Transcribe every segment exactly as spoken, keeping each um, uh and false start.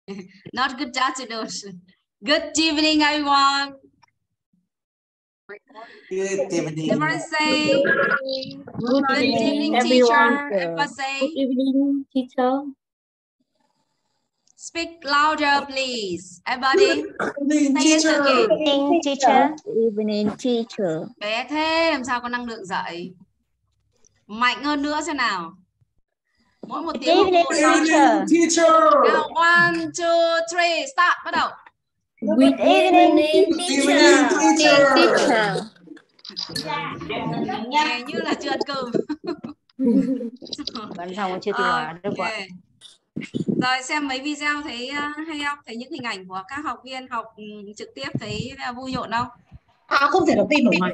Not good afternoon. Good evening, everyone. Good evening. Everyone say Good good evening, evening, teacher. everyone. Everyone say Good evening, teacher. speak louder, please. Everybody Good evening, say it teacher. again. Good evening, teacher. Good evening, teacher. Bé thế làm sao có năng lượng dậy? Mạnh hơn nữa xem nào. Mỗi một tiếng Good một evening, câu. teacher. Teacher. Now one, two, three, start. Bắt đầu. Good evening, Good evening, teacher. teacher. Nghe như là chưa ăn cơm. Bạn xong chưa tiêu hóa được Ok. ạ. Rồi xem mấy video thấy uh, hay không? Thấy những hình ảnh của các học viên học um, trực tiếp thấy uh, vui nhộn không? À, không thể nào tin nổi mà.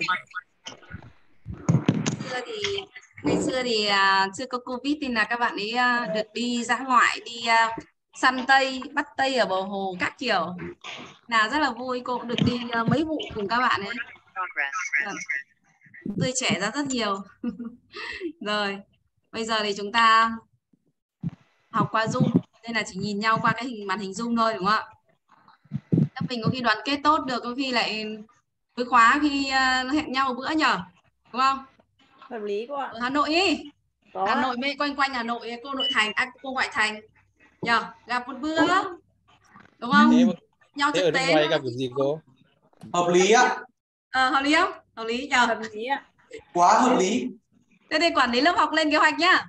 Xưa thì ngày xưa thì uh, chưa có Covid nên là các bạn ấy uh, được đi dã ngoại, đi uh, săn tây, bắt tây ở bờ hồ các kiểu. Là rất là vui, cô cũng được đi uh, mấy vụ cùng các bạn ấy. Rồi. Tươi trẻ ra rất nhiều. Rồi, bây giờ thì chúng ta học qua Zoom nên là chỉ nhìn nhau qua cái hình màn hình Zoom thôi đúng không ạ? Các mình có khi đoàn kết tốt được, có khi lại với khóa khi uh, hẹn nhau một bữa nhờ, đúng không? Hợp lý cô ạ. Ở Hà Nội ý. Có Hà ạ. Nội mê quanh quanh Hà Nội, cô nội thành, à, cô ngoại thành nhờ, gặp một bữa đúng không? Thế, Nhau thế thực ở nước tế ngoài nữa. gặp kiểu gì cô? Hợp lý ạ. Ờ, hợp lý không? Hợp lý nhờ. Hợp lý ạ. Quá hợp lý. Thế thì quản lý lớp học lên kế hoạch nhá.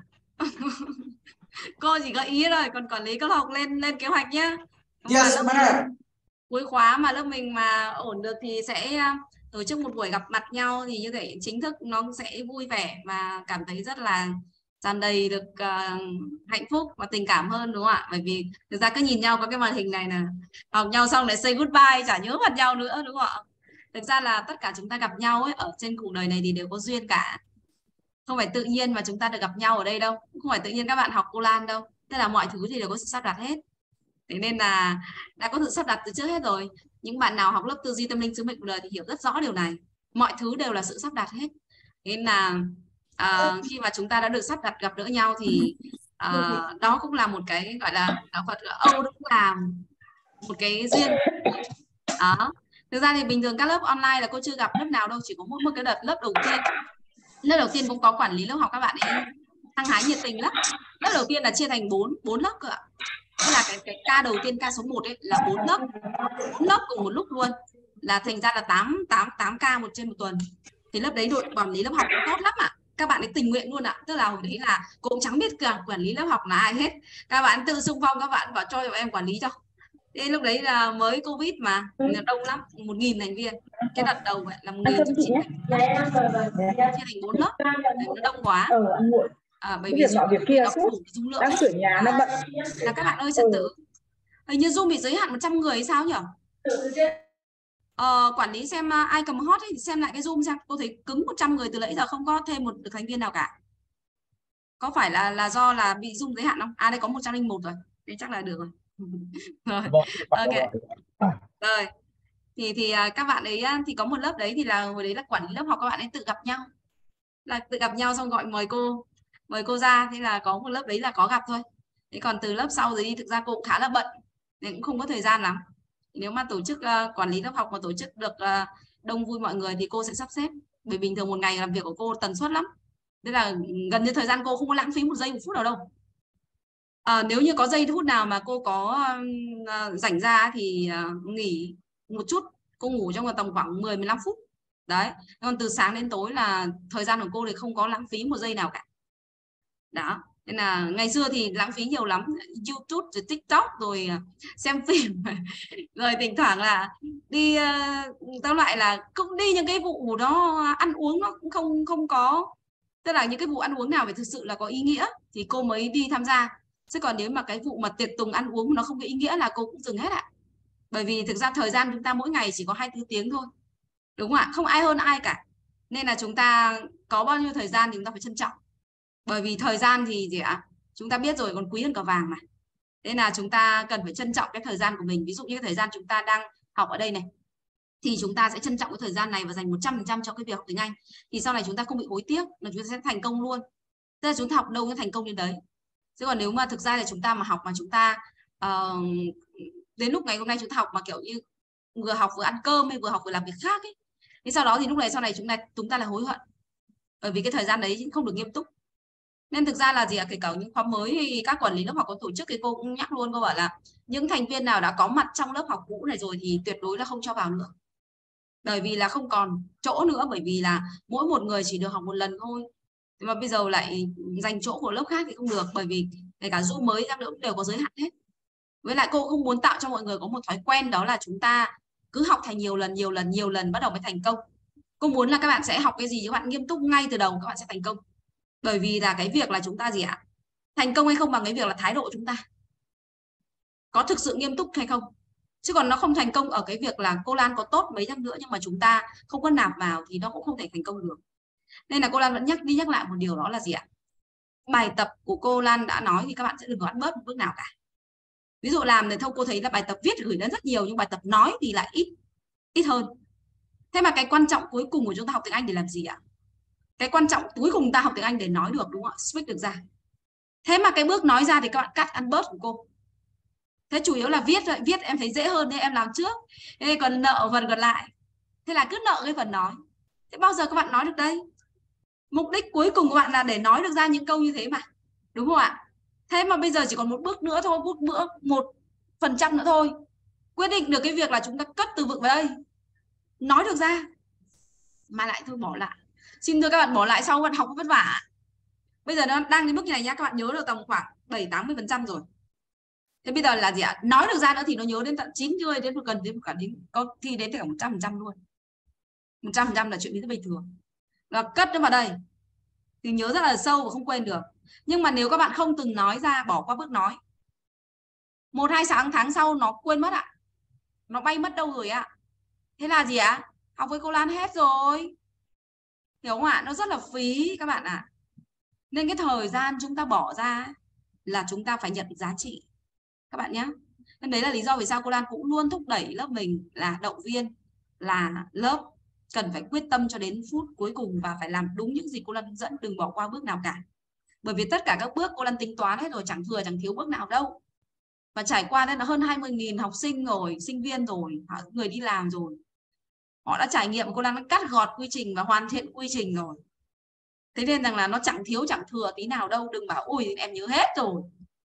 Cô chỉ gợi ý rồi, còn quản lý lớp học lên lên kế hoạch nhá. Yes, ma'am. Cuối khóa mà lớp mình mà ổn được thì sẽ tổ chức một buổi gặp mặt nhau, thì như vậy chính thức nó cũng sẽ vui vẻ và cảm thấy rất là tràn đầy được uh, hạnh phúc và tình cảm hơn, đúng không ạ? Bởi vì thực ra cứ nhìn nhau có cái màn hình này là học nhau xong lại say goodbye, chả nhớ mặt nhau nữa, đúng không ạ? Thực ra là tất cả chúng ta gặp nhau ấy ở trên cuộc đời này thì đều có duyên cả, không phải tự nhiên mà chúng ta được gặp nhau ở đây đâu, không phải tự nhiên các bạn học cô Lan đâu, tức là mọi thứ thì đều có sự sắp đặt hết. Thế nên là đã có sự sắp đặt từ trước hết rồi. Những bạn nào học lớp tư duy tâm linh sứ mệnh cuộc đời thì hiểu rất rõ điều này, mọi thứ đều là sự sắp đặt hết. Thế nên là à, khi mà chúng ta đã được sắp đặt gặp gỡ nhau thì à, đó cũng là một cái gọi là đạo Phật gọi Âu, cũng là một cái duyên đó. Thực ra thì bình thường các lớp online là cô chưa gặp lớp nào đâu, chỉ có mỗi một cái đợt lớp đầu tiên. Lớp đầu tiên cũng có quản lý lớp học, các bạn ấy hăng hái nhiệt tình lắm. Lớp đầu tiên là chia thành bốn bốn lớp cơ ạ. Tức là cái cái ca đầu tiên, ca số một ấy là bốn lớp, bốn lớp cùng một lúc luôn, là thành ra là tám tám tám ca một trên một tuần. Thì lớp đấy đội quản lý lớp học cũng tốt lắm ạ. Các bạn ấy tình nguyện luôn ạ. Tức là hồi đấy là cô cũng chẳng biết cả quản lý lớp học là ai hết. Các bạn tự xung phong, các bạn bảo cho em quản lý cho. Thế lúc đấy là mới Covid mà đông lắm, một nghìn thành viên. Cái đợt đầu vậy là một nghìn chín trăm chia thành bốn lớp, nó đông quá. À, bởi vì việc việc kia nó suốt, đủ dung lượng đang sửa nhà nó bận. là các bạn ơi trật tự. Hình như Zoom bị giới hạn một trăm người hay sao nhỉ? Ờ, quản lý xem ai cầm hot ấy, xem lại cái Zoom xem. Cô thấy cứng một trăm người từ nãy giờ không có thêm một được thành viên nào cả. Có phải là là do là bị Zoom giới hạn không? À đây có một trăm lẻ một rồi. Thế chắc là được rồi. Rồi. Ok. Rồi. Thì thì các bạn ấy thì có một lớp đấy thì là hồi đấy là quản lý lớp học, các bạn ấy tự gặp nhau. Là tự gặp nhau xong gọi mời cô, mời cô ra, thế là có một lớp đấy là có gặp thôi. Thế còn từ lớp sau rồi đi thực ra cô cũng khá là bận nên cũng không có thời gian lắm. Nếu mà tổ chức uh, quản lý lớp học mà tổ chức được uh, đông vui mọi người thì cô sẽ sắp xếp. Bởi bình thường một ngày làm việc của cô tần suất lắm, tức là gần như thời gian cô không có lãng phí một giây một phút nào đâu. À, nếu như có giây phút nào mà cô có uh, rảnh ra thì uh, nghỉ một chút, cô ngủ trong tầm khoảng mười mười lăm phút đấy. Còn từ sáng đến tối là thời gian của cô thì không có lãng phí một giây nào cả đó. Nên là ngày xưa thì lãng phí nhiều lắm, YouTube rồi TikTok rồi xem phim rồi thỉnh thoảng là đi uh, tao lại là cũng đi những cái vụ đó, ăn uống nó cũng không không có, tức là những cái vụ ăn uống nào phải thực sự là có ý nghĩa thì cô mới đi tham gia. Chứ còn nếu mà cái vụ mà tiệc tùng ăn uống nó không có ý nghĩa là cô cũng dừng hết ạ. Bởi vì thực ra thời gian chúng ta mỗi ngày chỉ có hai mươi tư tiếng thôi, đúng không ạ? Không ai hơn ai cả. Nên là chúng ta có bao nhiêu thời gian thì chúng ta phải trân trọng. Bởi vì thời gian thì gì ạ? Chúng ta biết rồi, còn quý hơn cả vàng mà. Nên là chúng ta cần phải trân trọng cái thời gian của mình. Ví dụ như cái thời gian chúng ta đang học ở đây này, thì chúng ta sẽ trân trọng cái thời gian này và dành một trăm phần trăm cho cái việc học tiếng Anh. Thì sau này chúng ta không bị hối tiếc, là chúng ta sẽ thành công luôn. Tức là chúng ta học đâu sẽ thành công đến đấy. Chứ còn nếu mà thực ra là chúng ta mà học mà chúng ta uh, đến lúc ngày hôm nay chúng ta học mà kiểu như vừa học vừa ăn cơm hay vừa học vừa làm việc khác ấy. Thế sau đó thì lúc này sau này chúng ta chúng ta là hối hận, bởi vì cái thời gian đấy không được nghiêm túc. Nên thực ra là gì ạ, kể cả những khóa mới thì các quản lý lớp học có tổ chức thì cô cũng nhắc luôn, cô bảo là những thành viên nào đã có mặt trong lớp học cũ này rồi thì tuyệt đối là không cho vào nữa, bởi vì là không còn chỗ nữa, bởi vì là mỗi một người chỉ được học một lần thôi. Nhưng mà bây giờ lại dành chỗ của lớp khác thì không được, bởi vì kể cả Zoom mới ra nữa cũng đều có giới hạn hết. Với lại cô không muốn tạo cho mọi người có một thói quen đó là chúng ta cứ học thành nhiều lần nhiều lần nhiều lần bắt đầu mới thành công. Cô muốn là các bạn sẽ học cái gì các bạn nghiêm túc ngay từ đầu các bạn sẽ thành công. Bởi vì là cái việc là chúng ta gì ạ, thành công hay không bằng cái việc là thái độ chúng ta có thực sự nghiêm túc hay không. Chứ còn nó không thành công ở cái việc là cô Lan có tốt mấy năm nữa nhưng mà chúng ta không có nạp vào thì nó cũng không thể thành công được. Nên là cô Lan vẫn nhắc đi nhắc lại một điều, đó là gì ạ, bài tập của cô Lan đã nói thì các bạn sẽ đừng có ăn bớt một bước nào cả. Ví dụ làm thì thôi cô thấy là bài tập viết gửi đến rất nhiều nhưng bài tập nói thì lại ít ít hơn. Thế mà cái quan trọng cuối cùng của chúng ta học tiếng Anh để làm gì ạ? Cái quan trọng cuối cùng ta học tiếng Anh để nói được, đúng không ạ? Speak được ra. Thế mà cái bước nói ra thì các bạn cắt ăn bớt của cô. Thế chủ yếu là viết thôi, viết em thấy dễ hơn nên em làm trước. Thế còn nợ phần còn lại. Thế là cứ nợ cái phần nói. Thế bao giờ các bạn nói được đây? Mục đích cuối cùng của bạn là để nói được ra những câu như thế mà. Đúng không ạ? Thế mà bây giờ chỉ còn một bước nữa thôi, một bữa một phần trăm nữa thôi. Quyết định được cái việc là chúng ta cất từ vựng vào đây. Nói được ra. Mà lại thôi bỏ lại. Xin thưa các bạn, bỏ lại sau bạn học vất vả. Bây giờ nó đang cái mức như này nhá, các bạn nhớ được tầm khoảng bảy tám mươi phần trăm rồi. Thế bây giờ là gì ạ? Nói được ra nữa thì nó nhớ đến tận chín mươi đến gần đến cả đến có thi đến cả một trăm phần trăm luôn. một trăm phần trăm là chuyện rất bình thường. Và cất nó vào đây thì nhớ rất là sâu và không quên được. Nhưng mà nếu các bạn không từng nói ra, bỏ qua bước nói, một hai sáng tháng sau nó quên mất ạ. Nó bay mất đâu rồi ạ. Thế là gì ạ? Học với cô Lan hết rồi. Hiểu không ạ? Nó rất là phí các bạn ạ. Nên cái thời gian chúng ta bỏ ra là chúng ta phải nhận được giá trị các bạn nhé. Nên đấy là lý do vì sao cô Lan cũng luôn thúc đẩy lớp mình là động viên là lớp cần phải quyết tâm cho đến phút cuối cùng và phải làm đúng những gì cô Lan hướng dẫn, đừng bỏ qua bước nào cả. Bởi vì tất cả các bước cô Lan tính toán hết rồi, chẳng thừa chẳng thiếu bước nào đâu. Và trải qua đây là hơn hai mươi nghìn học sinh rồi, sinh viên rồi, người đi làm rồi. Họ đã trải nghiệm, cô Lan đã cắt gọt quy trình và hoàn thiện quy trình rồi. Thế nên rằng là nó chẳng thiếu chẳng thừa tí nào đâu. Đừng bảo ui em nhớ hết rồi,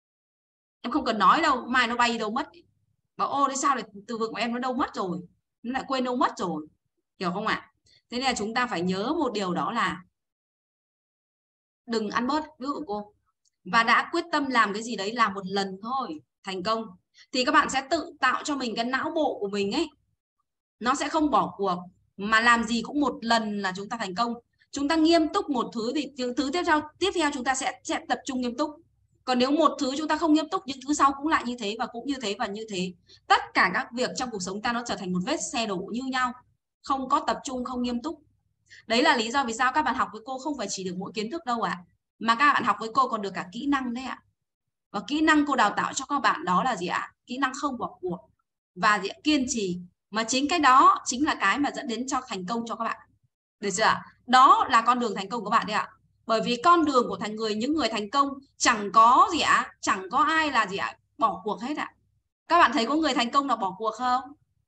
em không cần nói đâu, mai nó bay đâu mất. Bảo ô thế sao lại từ vựng của em nó đâu mất rồi, nó lại quên đâu mất rồi. Hiểu không ạ? Thế nên là chúng ta phải nhớ một điều, đó là đừng ăn bớt ví dụ cô. Và đã quyết tâm làm cái gì đấy làm một lần thôi thành công thì các bạn sẽ tự tạo cho mình cái não bộ của mình ấy, nó sẽ không bỏ cuộc mà làm gì cũng một lần là chúng ta thành công. Chúng ta nghiêm túc một thứ thì thứ tiếp theo tiếp theo chúng ta sẽ, sẽ tập trung nghiêm túc. Còn nếu một thứ chúng ta không nghiêm túc, những thứ sau cũng lại như thế và cũng như thế và như thế. Tất cả các việc trong cuộc sống ta nó trở thành một vết xe đổ như nhau, không có tập trung, không nghiêm túc. Đấy là lý do vì sao các bạn học với cô không phải chỉ được mỗi kiến thức đâu ạ, à, mà các bạn học với cô còn được cả kỹ năng đấy ạ. À. Và kỹ năng cô đào tạo cho các bạn đó là gì ạ? À? Kỹ năng không bỏ cuộc và gì? Kiên trì. Mà chính cái đó chính là cái mà dẫn đến cho thành công cho các bạn. Được chưa ạ? Đó là con đường thành công của bạn đấy ạ. À. Bởi vì con đường của thành người, những người thành công chẳng có gì ạ, à? Chẳng có ai là gì ạ, à? Bỏ cuộc hết ạ. À. Các bạn thấy có người thành công nào bỏ cuộc không?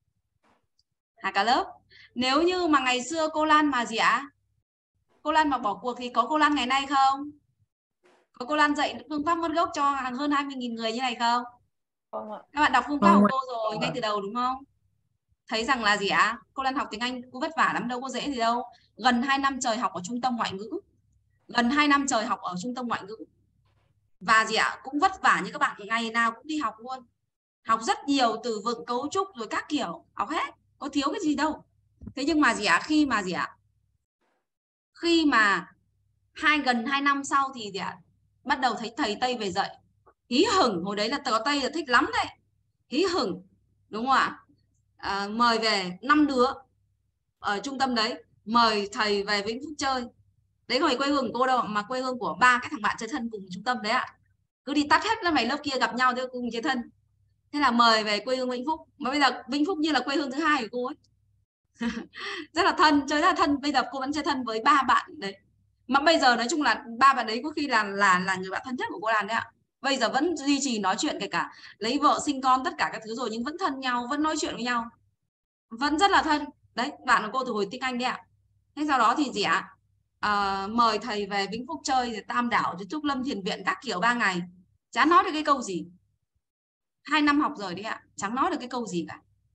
À, cả lớp. Nếu như mà ngày xưa cô Lan mà gì ạ? À? Cô Lan mà bỏ cuộc thì có cô Lan ngày nay không? Có cô Lan dạy phương pháp mất gốc cho hơn hai mươi nghìn người như này không? Các bạn đọc phương pháp của cô rồi ngay từ đầu đúng không? Thấy rằng là gì ạ? À? Cô Lan học tiếng Anh cô vất vả lắm đâu có dễ gì đâu. Gần hai năm trời học ở trung tâm ngoại ngữ. Gần hai năm trời học ở trung tâm ngoại ngữ. Và gì ạ? À? Cũng vất vả như các bạn, ngày nào cũng đi học luôn. Học rất nhiều từ vựng, cấu trúc rồi các kiểu, học hết, có thiếu cái gì đâu. Thế nhưng mà gì ạ? À? Khi mà gì ạ? À? Khi mà hai gần hai năm sau thì gì ạ? À? Bắt đầu thấy thầy Tây về dạy. Hí hửng, hồi đấy là có Tây là thích lắm đấy. Hí hửng, đúng không ạ? À, mời về năm đứa ở trung tâm đấy, mời thầy về Vĩnh Phúc chơi. Đấy không phải quê hương của cô đâu, mà quê hương của ba cái thằng bạn chơi thân cùng trung tâm đấy ạ. Cứ đi tắt hết lớp này lớp kia gặp nhau theo cùng chơi thân. Thế là mời về quê hương Vĩnh Phúc. Mà bây giờ Vĩnh Phúc như là quê hương thứ hai của cô ấy. Rất là thân, chơi rất là thân. Bây giờ cô vẫn chơi thân với ba bạn đấy. Mà bây giờ nói chung là ba bạn đấy có khi là là là người bạn thân nhất của cô Lan đấy ạ. Bây giờ vẫn duy trì nói chuyện, kể cả lấy vợ sinh con tất cả các thứ rồi nhưng vẫn thân nhau, vẫn nói chuyện với nhau, vẫn rất là thân. Đấy, bạn của cô từ hồi tiếng Anh đấy ạ. Thế sau đó thì gì ạ? À, mời thầy về Vĩnh Phúc chơi, rồi Tam Đảo, rồi Trúc Lâm Thiền Viện các kiểu ba ngày. Chả nói được cái câu gì. Hai năm học rồi đấy ạ, chẳng nói được cái câu gì cả.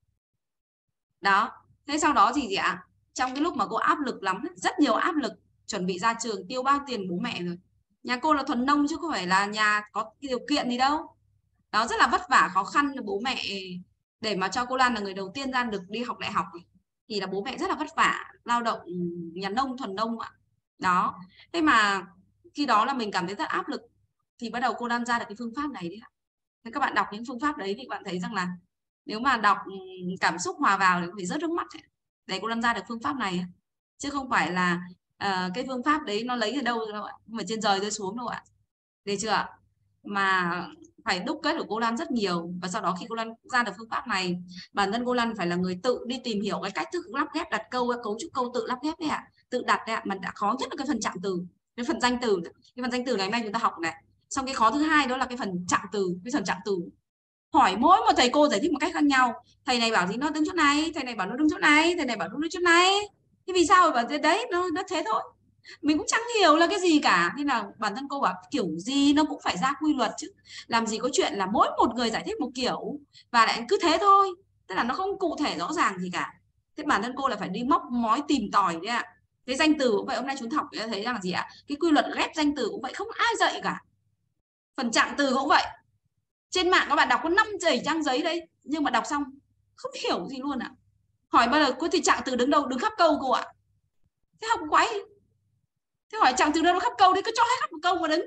Đó. Thế sau đó thì gì ạ? Trong cái lúc mà cô áp lực lắm, rất nhiều áp lực, chuẩn bị ra trường tiêu bao tiền bố mẹ rồi. Nhà cô là thuần nông chứ không phải là nhà có điều kiện gì đâu. Đó, rất là vất vả khó khăn bố mẹ để mà cho cô Lan là người đầu tiên ra được đi học đại học thì là bố mẹ rất là vất vả, lao động nhà nông thuần nông ạ. Đó. Thế mà khi đó là mình cảm thấy rất áp lực thì bắt đầu cô Lan ra được cái phương pháp này đấy ạ. Thế các bạn đọc những phương pháp đấy thì bạn thấy rằng là nếu mà đọc cảm xúc hòa vào thì phải rớt nước mắt ấy, để cô Lan ra được phương pháp này, chứ không phải là uh, cái phương pháp đấy nó lấy ở đâu đâu ạ, mà trên trời rơi xuống đâu ạ. Được chưa ạ? Mà phải đúc kết của cô Lan rất nhiều, và sau đó khi cô Lan ra được phương pháp này, bản thân cô Lan phải là người tự đi tìm hiểu cái cách thức lắp ghép đặt câu, cấu trúc câu tự lắp ghép đấy ạ, tự đặt đấy ạ. Mà đã khó nhất là cái phần trạng từ, cái phần danh từ, cái phần danh từ ngày hôm nay chúng ta học này. Xong cái khó thứ hai đó là cái phần trạng từ, cái phần trạng từ hỏi mỗi một thầy cô giải thích một cách khác nhau. Thầy này bảo gì nó đứng chỗ này, thầy này bảo nó đứng chỗ này, thầy này bảo nó đứng chỗ này. Thế vì sao bảo thế đấy, nó nó thế thôi. Mình cũng chẳng hiểu là cái gì cả. Nên là bản thân cô bảo kiểu gì nó cũng phải ra quy luật chứ. Làm gì có chuyện là mỗi một người giải thích một kiểu và lại cứ thế thôi. Tức là nó không cụ thể rõ ràng gì cả. Thế bản thân cô là phải đi móc mói tìm tòi đấy ạ. Cái danh từ cũng vậy, hôm nay chúng học thấy rằng là gì ạ? Cái quy luật ghép danh từ cũng vậy, không ai dạy cả. Phần trạng từ cũng vậy. Trên mạng các bạn đọc có năm bảy trang giấy đấy, nhưng mà đọc xong không hiểu gì luôn ạ. Hỏi bao giờ có thì trạng từ đứng đâu? Đứng khắp câu cô ạ. Thế học quái. Thế hỏi trạng từ đâu nó khắp câu đấy, cứ cho hết khắp một câu mà đứng.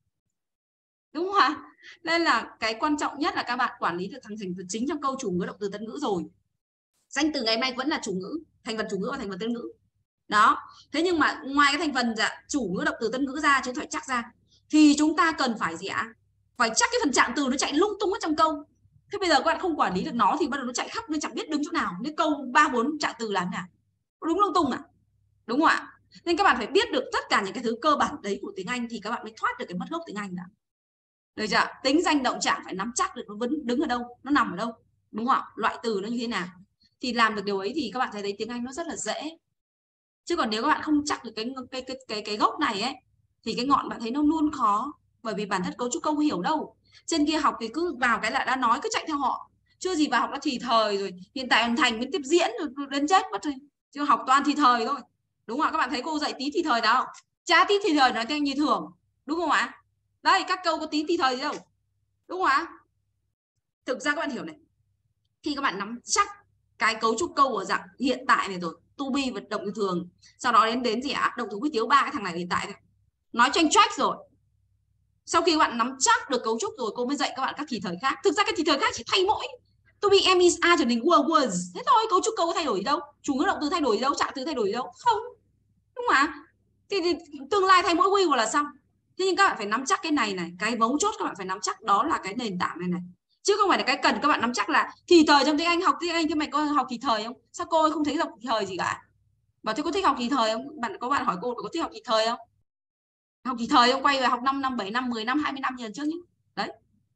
Đúng không ạ? Nên là cái quan trọng nhất là các bạn quản lý được thằng thành vật chính trong câu chủ ngữ động từ tân ngữ rồi. Danh từ ngày hôm nay vẫn là chủ ngữ, thành vật chủ ngữ và thành vật tân ngữ. Đó. Thế nhưng mà ngoài cái thành phần dạ, chủ ngữ động từ tân ngữ ra, chúng ta phải chắc ra, thì chúng ta cần phải gì ạ? Phải chắc cái phần trạng từ nó chạy lung tung ở trong câu. Thế bây giờ các bạn không quản lý được nó thì bắt đầu nó chạy khắp, nó chẳng biết đứng chỗ nào. Nên câu ba bốn trạng từ là thế nào? Đúng lung tung à? Đúng không ạ? Nên các bạn phải biết được tất cả những cái thứ cơ bản đấy của tiếng Anh thì các bạn mới thoát được cái mất gốc tiếng Anh đã. Được chưa? Tính danh động trạng phải nắm chắc được nó vẫn đứng ở đâu, nó nằm ở đâu, đúng không ạ? Loại từ nó như thế nào. Thì làm được điều ấy thì các bạn thấy đấy, tiếng Anh nó rất là dễ. Chứ còn nếu các bạn không chắc được cái cái cái cái, cái gốc này ấy thì cái ngọn bạn thấy nó luôn khó, bởi vì bản thân cấu trúc câu hiểu đâu. Trên kia học thì cứ vào cái là đã nói, cứ chạy theo họ. Chưa gì vào học đã thì thời rồi, hiện tại hoàn thành mới tiếp diễn rồi đến chết mất rồi. Chứ học toàn thì thời thôi. Đúng không ạ? Các bạn thấy cô dạy tí thì thời nào? Chả tí thì thời nói theo như thường. Đúng không ạ? Đây, các câu có tí thì thời gì đâu. Đúng không ạ? Thực ra các bạn hiểu này. Khi các bạn nắm chắc cái cấu trúc câu ở dạng hiện tại này rồi, to be và động từ thường, sau đó đến đến gì ạ? Động từ quy tiếu, ba cái thằng này hiện tại này. Nói tranh trách rồi. Sau khi các bạn nắm chắc được cấu trúc rồi, cô mới dạy các bạn các thì thời khác. Thực ra cái thì thời khác chỉ thay mỗi to be, am, is, are trở thành were, was. Thế thôi, cấu trúc câu có thay đổi gì đâu, chủ ngữ động từ thay đổi gì đâu, trạng từ thay đổi gì đâu. Không. Đúng không ạ? Thì, thì tương lai thay mỗi will là xong. Thế nhưng các bạn phải nắm chắc cái này này, cái mấu chốt các bạn phải nắm chắc đó là cái nền tảng này này. Chứ không phải là cái cần các bạn nắm chắc là thì thời trong tiếng Anh, học tiếng Anh, thế mày có học thì thời không? Sao cô không thấy học thì thời gì cả? Bảo thế có thích học thì thời không? Bạn có bạn hỏi cô có thích học thì thời không? Học thì thời không? Quay về học năm năm, bảy năm, mười năm, hai mươi năm lần trước nhé. Đấy.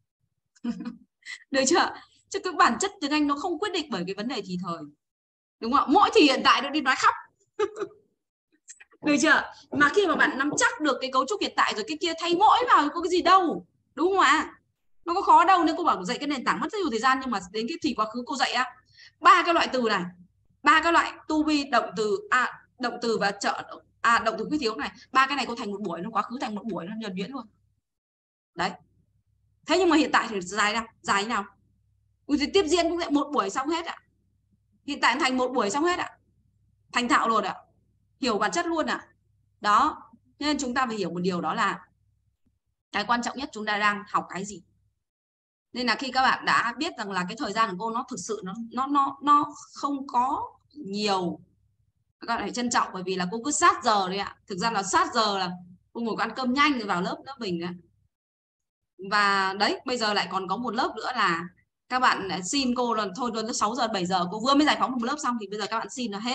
Được chưa? Chứ cái bản chất tiếng Anh nó không quyết định bởi cái vấn đề thì thời. Đúng không? Mỗi thì hiện tại nó đi nói khóc. Được chưa? Mà khi mà bạn nắm chắc được cái cấu trúc hiện tại rồi, cái kia thay mỗi vào có cái gì đâu. Đúng không ạ? Nó có khó đâu. Nên cô bảo dạy cái nền tảng mất rất nhiều thời gian, nhưng mà đến cái thì quá khứ cô dạy á, ba cái loại từ này, ba cái loại to be, động từ à, động từ và trợ à, động từ quy thiếu này, ba cái này cô thành một buổi, nó quá khứ thành một buổi, nó nhuần nhuyễn luôn. Đấy. Thế nhưng mà hiện tại thì dài nào? Dài nào? Ui, thì tiếp diễn cũng lại một buổi xong hết ạ. À. Hiện tại thành một buổi xong hết ạ. À. Thành thạo rồi ạ. À. Hiểu bản chất luôn ạ. À. Đó. Nên chúng ta phải hiểu một điều, đó là cái quan trọng nhất chúng ta đang học cái gì. Nên là khi các bạn đã biết rằng là cái thời gian của cô nó thực sự nó nó nó nó không có nhiều, các bạn phải trân trọng, bởi vì là cô cứ sát giờ đấy ạ. Thực ra là sát giờ là cô ngồi ăn cơm nhanh rồi vào lớp lớp mình đấy. Và đấy, bây giờ lại còn có một lớp nữa là các bạn xin cô là thôi đến sáu giờ bảy giờ cô vừa mới giải phóng một lớp xong, thì bây giờ các bạn xin là hết.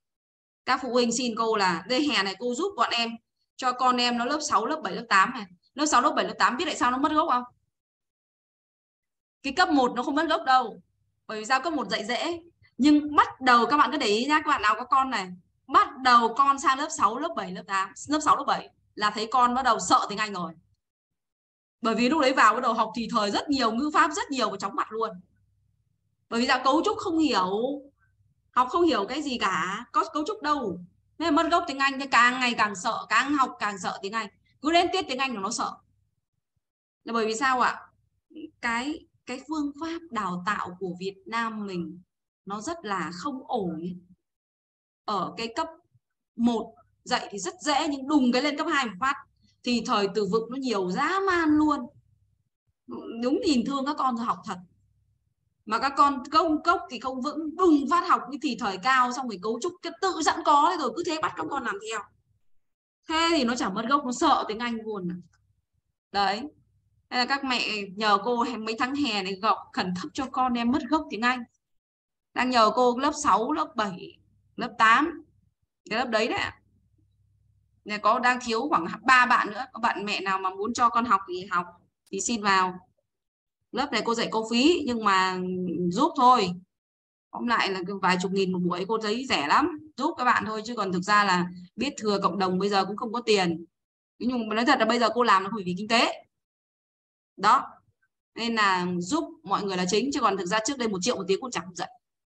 Các phụ huynh xin cô là đây hè này cô giúp bọn em cho con em nó lớp sáu, lớp bảy, lớp tám này, Lớp sáu, lớp bảy, lớp tám biết tại sao nó mất gốc không? Cái cấp một nó không mất gốc đâu. Bởi vì sao? Cấp một dạy dễ. Nhưng bắt đầu các bạn cứ để ý nhá, các bạn nào có con này, bắt đầu con sang lớp sáu, lớp bảy, lớp tám, lớp sáu, lớp bảy là thấy con bắt đầu sợ tiếng Anh rồi. Bởi vì lúc đấy vào bắt đầu học thì thời rất nhiều, ngữ pháp rất nhiều và chóng mặt luôn. Bởi vì sao? Cấu trúc không hiểu, học không hiểu cái gì cả, có cấu trúc đâu. Nên mất gốc tiếng Anh thì càng ngày càng sợ, càng học càng sợ tiếng Anh. Cứ đến tiết tiếng Anh là nó sợ. Là bởi vì sao ạ? Cái cái phương pháp đào tạo của Việt Nam mình nó rất là không ổn. Ở cái cấp một dạy thì rất dễ, nhưng đùng cái lên cấp hai một phát thì thời từ vựng nó nhiều dã man luôn. Đúng nhìn thương các con học thật. Mà các con công cốc thì không vững, đùng phát học cái thì thời cao, xong rồi cấu trúc cái tự sẵn có rồi cứ thế bắt các con làm theo. Thế thì nó chẳng mất gốc, nó sợ tiếng Anh luôn. Đấy. Thế là các mẹ nhờ cô mấy tháng hè này gọc khẩn cấp cho con em mất gốc tiếng Anh. Đang nhờ cô lớp sáu, lớp bảy, lớp tám. Cái lớp đấy đấy ạ. Này có đang thiếu khoảng ba bạn nữa. Có bạn mẹ nào mà muốn cho con học thì học thì xin vào. Lớp này cô dạy cô phí nhưng mà giúp thôi. Tóm lại là vài chục nghìn một buổi, cô thấy rẻ lắm, giúp các bạn thôi, chứ còn thực ra là biết thừa cộng đồng bây giờ cũng không có tiền. Nhưng mà nói thật là bây giờ cô làm nó vì kinh tế đó, nên là giúp mọi người là chính, chứ còn thực ra trước đây một triệu một tiếng cô chẳng dạy.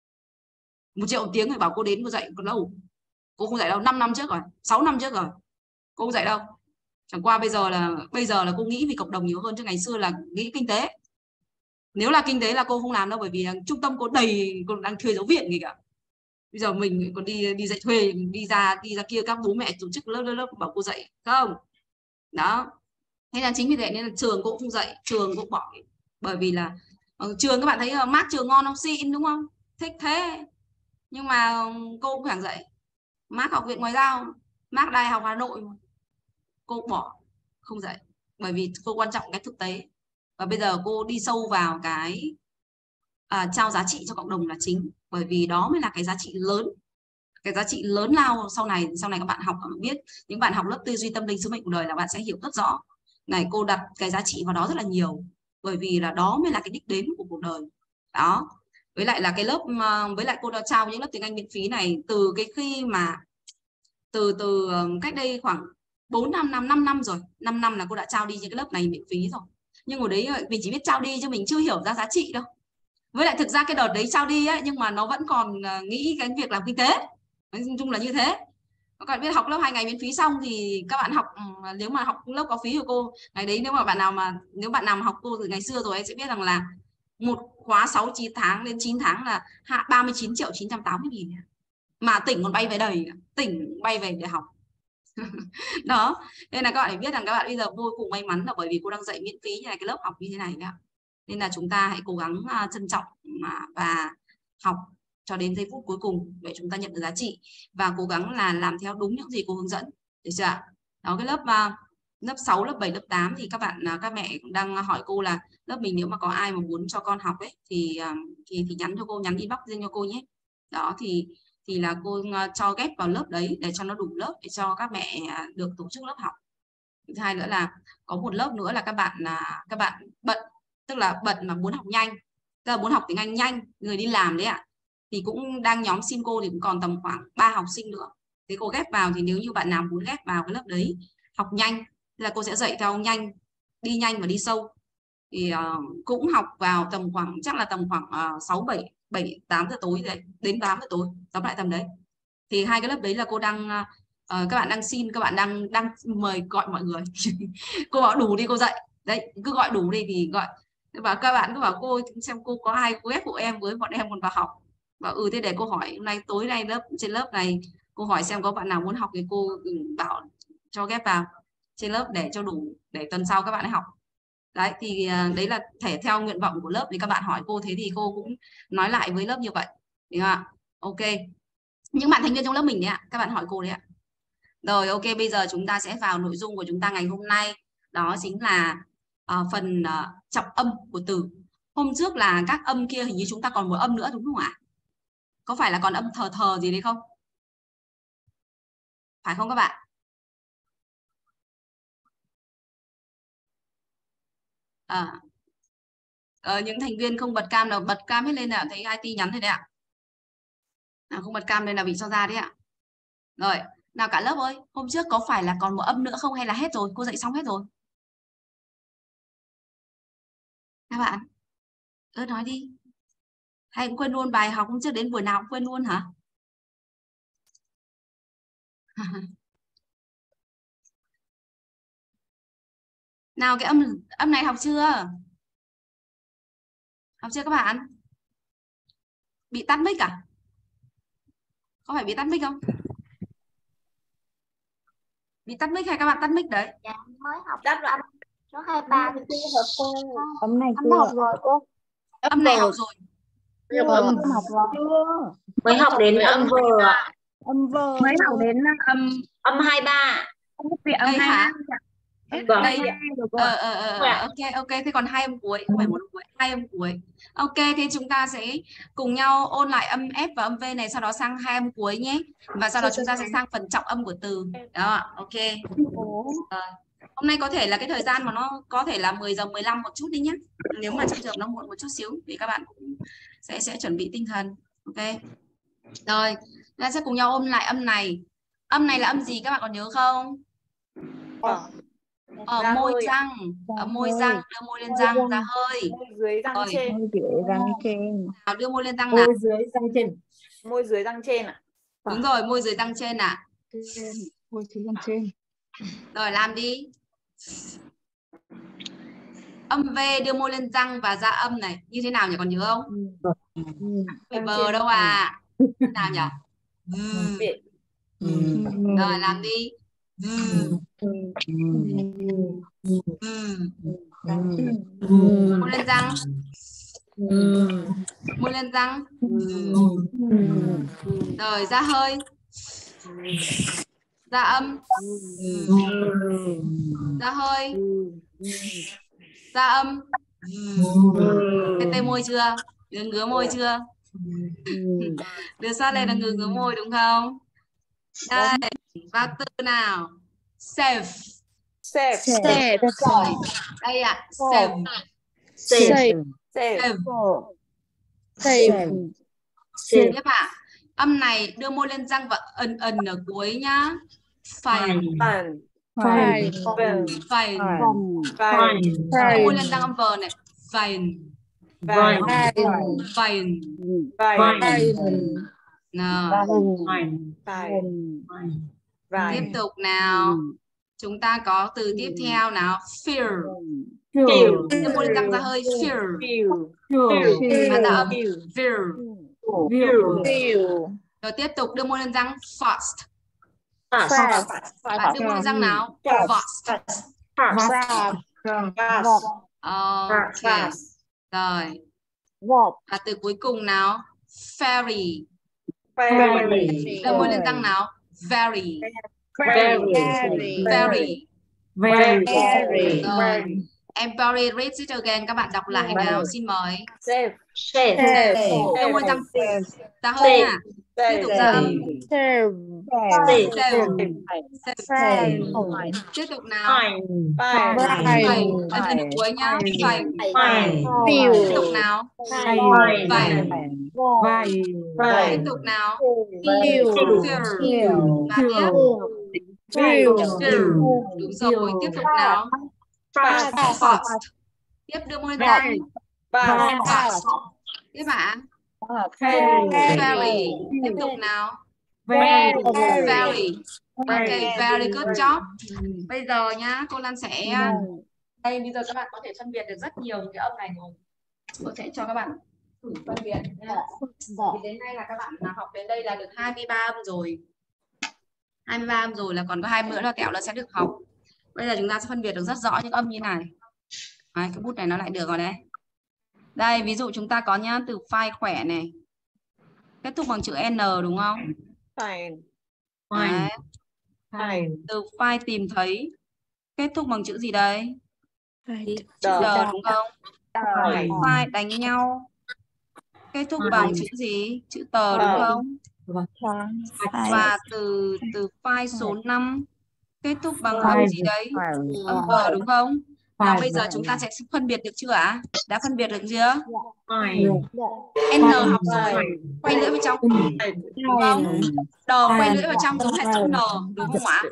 Một triệu một tiếng thì bảo cô đến cô dạy còn lâu, cô không dạy đâu. Năm năm trước rồi, sáu năm trước rồi cô không dạy đâu. Chẳng qua bây giờ là bây giờ là cô nghĩ vì cộng đồng nhiều hơn, chứ ngày xưa là nghĩ kinh tế. Nếu là kinh tế là cô không làm đâu, bởi vì trung tâm cô đầy, cô đang thuê giáo viên gì cả. Bây giờ mình còn đi đi dạy thuê, đi ra đi ra kia các bố mẹ tổ chức lớp lớp lớp bảo cô dạy không đó. Thế là chính vì vậy nên là trường cô cũng không dạy, trường cũng bỏ. Bởi vì là uh, trường các bạn thấy uh, mát trường ngon không, xịn đúng không, thích thế, nhưng mà cô cũng chẳng dạy. Mát học viện ngoại giao, mát đại học Hà Nội, cô cũng bỏ không dạy. Bởi vì cô quan trọng cái thực tế, và bây giờ cô đi sâu vào cái à, trao giá trị cho cộng đồng là chính, bởi vì đó mới là cái giá trị lớn, cái giá trị lớn lao sau này. Sau này các bạn học, các bạn biết, những bạn học lớp tư duy tâm linh sứ mệnh cuộc đời là bạn sẽ hiểu rất rõ này. Cô đặt cái giá trị vào đó rất là nhiều, bởi vì là đó mới là cái đích đến của cuộc đời đó. Với lại là cái lớp, với lại cô đã trao những lớp tiếng Anh miễn phí này từ cái khi mà từ từ cách đây khoảng bốn năm năm, năm năm rồi, năm năm là cô đã trao đi những cái lớp này miễn phí rồi. Nhưng ở đấy mình chỉ biết trao đi chứ mình chưa hiểu ra giá trị đâu. Với lại thực ra cái đợt đấy trao đi ấy, nhưng mà nó vẫn còn nghĩ cái việc làm kinh tế, nói chung là như thế. Các bạn biết học lớp hai ngày miễn phí xong thì các bạn học, nếu mà học lớp có phí của cô ngày đấy, nếu mà bạn nào mà nếu bạn nào mà học cô từ ngày xưa rồi ấy sẽ biết rằng là một khóa sáu chín tháng đến chín tháng là hạ ba mươi chín triệu chín trăm tám mươi nghìn, mà tỉnh còn bay về đầy, tỉnh bay về để học đó. Nên là các bạn phải biết rằng các bạn bây giờ vô cùng may mắn là bởi vì cô đang dạy miễn phí như này, cái lớp học như thế này đó. Nên là chúng ta hãy cố gắng uh, trân trọng mà và học cho đến giây phút cuối cùng để chúng ta nhận được giá trị, và cố gắng là làm theo đúng những gì cô hướng dẫn, được chưa ạ? Đó, cái lớp uh, lớp sáu, lớp bảy, lớp tám thì các bạn uh, các mẹ cũng đang hỏi cô là lớp mình nếu mà có ai mà muốn cho con học ấy thì uh, thì, thì nhắn cho cô, nhắn inbox riêng cho cô nhé. Đó thì thì là cô uh, cho ghép vào lớp đấy để cho nó đủ lớp để cho các mẹ uh, được tổ chức lớp học. Thứ hai nữa là có một lớp nữa là các bạn uh, các bạn bận, tức là bận mà muốn học nhanh, tức là muốn học tiếng Anh nhanh, người đi làm đấy ạ, à, thì cũng đang nhóm xin cô thì cũng còn tầm khoảng ba học sinh nữa. Thế cô ghép vào, thì nếu như bạn nào muốn ghép vào cái lớp đấy học nhanh, là cô sẽ dạy theo nhanh, đi nhanh và đi sâu, thì uh, cũng học vào tầm khoảng chắc là tầm khoảng sáu bảy bảy tám giờ tối đấy, đến tám giờ tối tóm lại tầm đấy. Thì hai cái lớp đấy là cô đang uh, các bạn đang xin, các bạn đang đang mời gọi mọi người cô bảo đủ đi cô dạy đấy, cứ gọi đủ đi thì gọi. Và các bạn cứ bảo cô xem cô có ai cô ghép của em với bọn em còn vào học, và ừ thế để cô hỏi hôm nay tối nay lớp trên lớp này cô hỏi xem có bạn nào muốn học thì cô bảo cho ghép vào trên lớp để cho đủ, để tuần sau các bạn ấy học. Đấy thì đấy là thể theo nguyện vọng của lớp, thì các bạn hỏi cô thế thì cô cũng nói lại với lớp như vậy, đúng không ạ? Ok, những bạn thành viên trong lớp mình đấy ạ, các bạn hỏi cô đấy ạ. Rồi ok, bây giờ chúng ta sẽ vào nội dung của chúng ta ngày hôm nay, đó chính là uh, phần uh, trọng âm của từ. Hôm trước là các âm kia hình như chúng ta còn một âm nữa đúng không ạ? Có phải là còn âm thờ thờ gì đấy không? Phải không các bạn? À. Ờ, những thành viên không bật cam nào bật cam hết lên nào, thấy i tê nhắn rồi đấy ạ. Nào không bật cam lên là bị cho ra đấy ạ. Rồi, nào cả lớp ơi, hôm trước có phải là còn một âm nữa không hay là hết rồi? Cô dạy xong hết rồi. Các bạn, ơ nói đi. Hay cũng quên luôn bài học hôm trước, đến buổi nào cũng quên luôn hả? Nào cái âm âm này học chưa? Học chưa các bạn? Bị tắt mic à? Có phải bị tắt mic không? Bị tắt mic hay các bạn tắt mic đấy? Dạ, mới học đáp rồi. Số hai mươi ba thì chưa học cô. Âm này Âm chưa? học rồi cô. Âm này học rồi. Chưa, âm học rồi. Chưa. Mới học đến âm vừa ạ. Âm vờ. Mới học đến âm Âm hai mươi ba. âm âm Đây hai hả? Vâng. Đây. rồi cô Ờ, ạ. ờ, ờ, ờ, ok, ok. Thế còn hai âm cuối, không phải một âm cuối, hai âm cuối. Ok, thì chúng ta sẽ cùng nhau ôn lại âm F và âm V này, sau đó sang hai âm cuối nhé. Và sau đó chúng ta sẽ sang phần trọng âm của từ. Đó, ok. Ờ, hôm nay có thể là cái thời gian mà nó có thể là mười giờ mười lăm một chút đi nhé. Nếu mà trong trường hợp nó muộn một chút xíu thì các bạn cũng sẽ sẽ chuẩn bị tinh thần. Ok. Rồi, chúng ta sẽ cùng nhau ôn lại âm này. Âm này là âm gì các bạn còn nhớ không? Ở Ra môi hơi. răng, ở môi răng, đưa môi lên răng, ra hơi. Môi dưới răng Rồi, trên. Môi dưới răng trên. nào đưa môi lên răng nào. Môi dưới răng trên. Môi dưới răng trên ạ. Đúng rồi, môi dưới răng trên ạ. Môi dưới răng trên. Rồi làm đi. Âm V đưa môi lên răng và ra âm này như thế nào nhỉ, còn nhớ không? Phải bờ đâu à. Thế nào nhỉ? Ừ. Rồi làm đi. Ừ. Ừ. Môi lên răng. Môi lên răng. Rồi ra hơi. Ra âm. Ra hơi. Ra âm. Cái tê môi chưa? Đưa ngứa môi chưa? Đưa sát lên là ngứa ngứa môi đúng không? Đây, vào từ nào? Safe. Safe. Safe. Rồi, đây ạ. Safe. Safe. Safe. Safe. Safe. Tiếp ạ. Âm này đưa môi lên răng và ẩn ẩn ở cuối nhá. Phành. Phần. Phải. Phần. Phành. Phần. Đưa môi lên răng âm vờ này. Phành. Phần. Phành. Phần. Nào. Phần. Tiếp tục nào. Chúng ta có từ tiếp theo nào. Fear. Feel. Đưa môi lên răng ra hơi. Fear. Feel. Và ra âm. Feel. Fear. Feel. Rồi tiếp tục đưa môi lên răng. Fast. Fast. Bạn đưa môi lên răng nào. Fast. Fast. Fast. Ok. Fast. Rồi. Và từ cuối cùng nào. Fairy. Very. Đưa môi lên răng nào. Very. Very. Very. Very. Rồi. Em very read it again. Các bạn đọc lại nào. Xin mời. Safe. Safe. Safe. Đưa môi răng ra hơi nha. Tiếp tục ra âm. Safe. Safe. Safe. Tiếp tục nào. Fine. Phành. Ấn ấn ở cuối nhá. Phành. Fine. Tiếp tục nào. Fine. Phành. Fine. Tiếp tục nào. Feel. Fear. Và tiếp. Fear. Đúng rồi. Tiếp tục nào. Fast. Fast. Tiếp đưa môi răng. Fast. Fast. Tiếp ạ. Very. Very. Tiếp tục nào. Very. Very. Ok, very good job. Bây giờ nhá, cô Lan sẽ đây bây giờ các bạn có thể phân biệt được rất nhiều những cái âm này rồi. Cô sẽ cho các bạn thử phân biệt nha. Thì đến nay là các bạn là học đến đây là được hai mươi ba âm rồi. hai mươi ba âm rồi là còn có hai mươi nữa là Tẹo nó sẽ được học. Bây giờ chúng ta sẽ phân biệt được rất rõ những âm như này. Đấy, cái bút này nó lại được rồi đấy. Đây, ví dụ chúng ta có nhá, từ phai khỏe này. Kết thúc bằng chữ N đúng không? Fine. Đấy. Fine. Từ phai tìm thấy. Kết thúc bằng chữ gì đây? Chữ Đờ. đờ đúng không? Fine. Phai đánh nhau. Kết thúc bằng chữ gì? Chữ tờ đúng không? Và từ từ phai số năm kết thúc bằng âm gì đấy? Âm vờ đúng không? Nào bây giờ chúng ta sẽ phân biệt được chưa ạ? Đã phân biệt được chưa? Five. N học rồi, quay lưỡi vào trong, đúng không? N quay lưỡi vào trong giống hệt chữ N, đúng không ạ?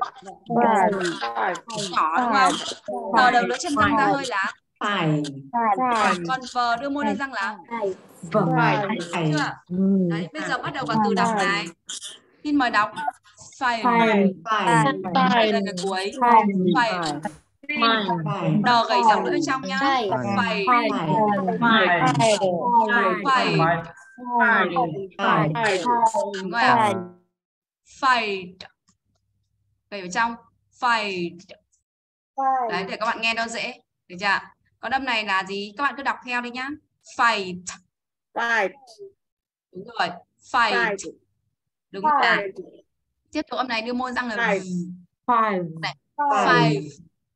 Nhỏ đúng không? N đầu lưỡi chân răng ra hơi là Five. còn V đưa môi lên răng là Five. chưa? Đấy, bây giờ bắt đầu vào từ đọc này. Xin mời đọc. Five. Five. Đây là cuối. Five. N gầy dọc lưỡi trong nhá. Five. Five. Đúng rồi ạ. Fight. Gầy vào trong. Fight. Đấy, để các bạn nghe nó dễ. Được chưa? Còn âm này là gì? Các bạn cứ đọc theo đi nhá. Fight. Đúng rồi. Fight. Đúng rồi. Tiếp tục âm này đưa môi răng là Five. Five. Five.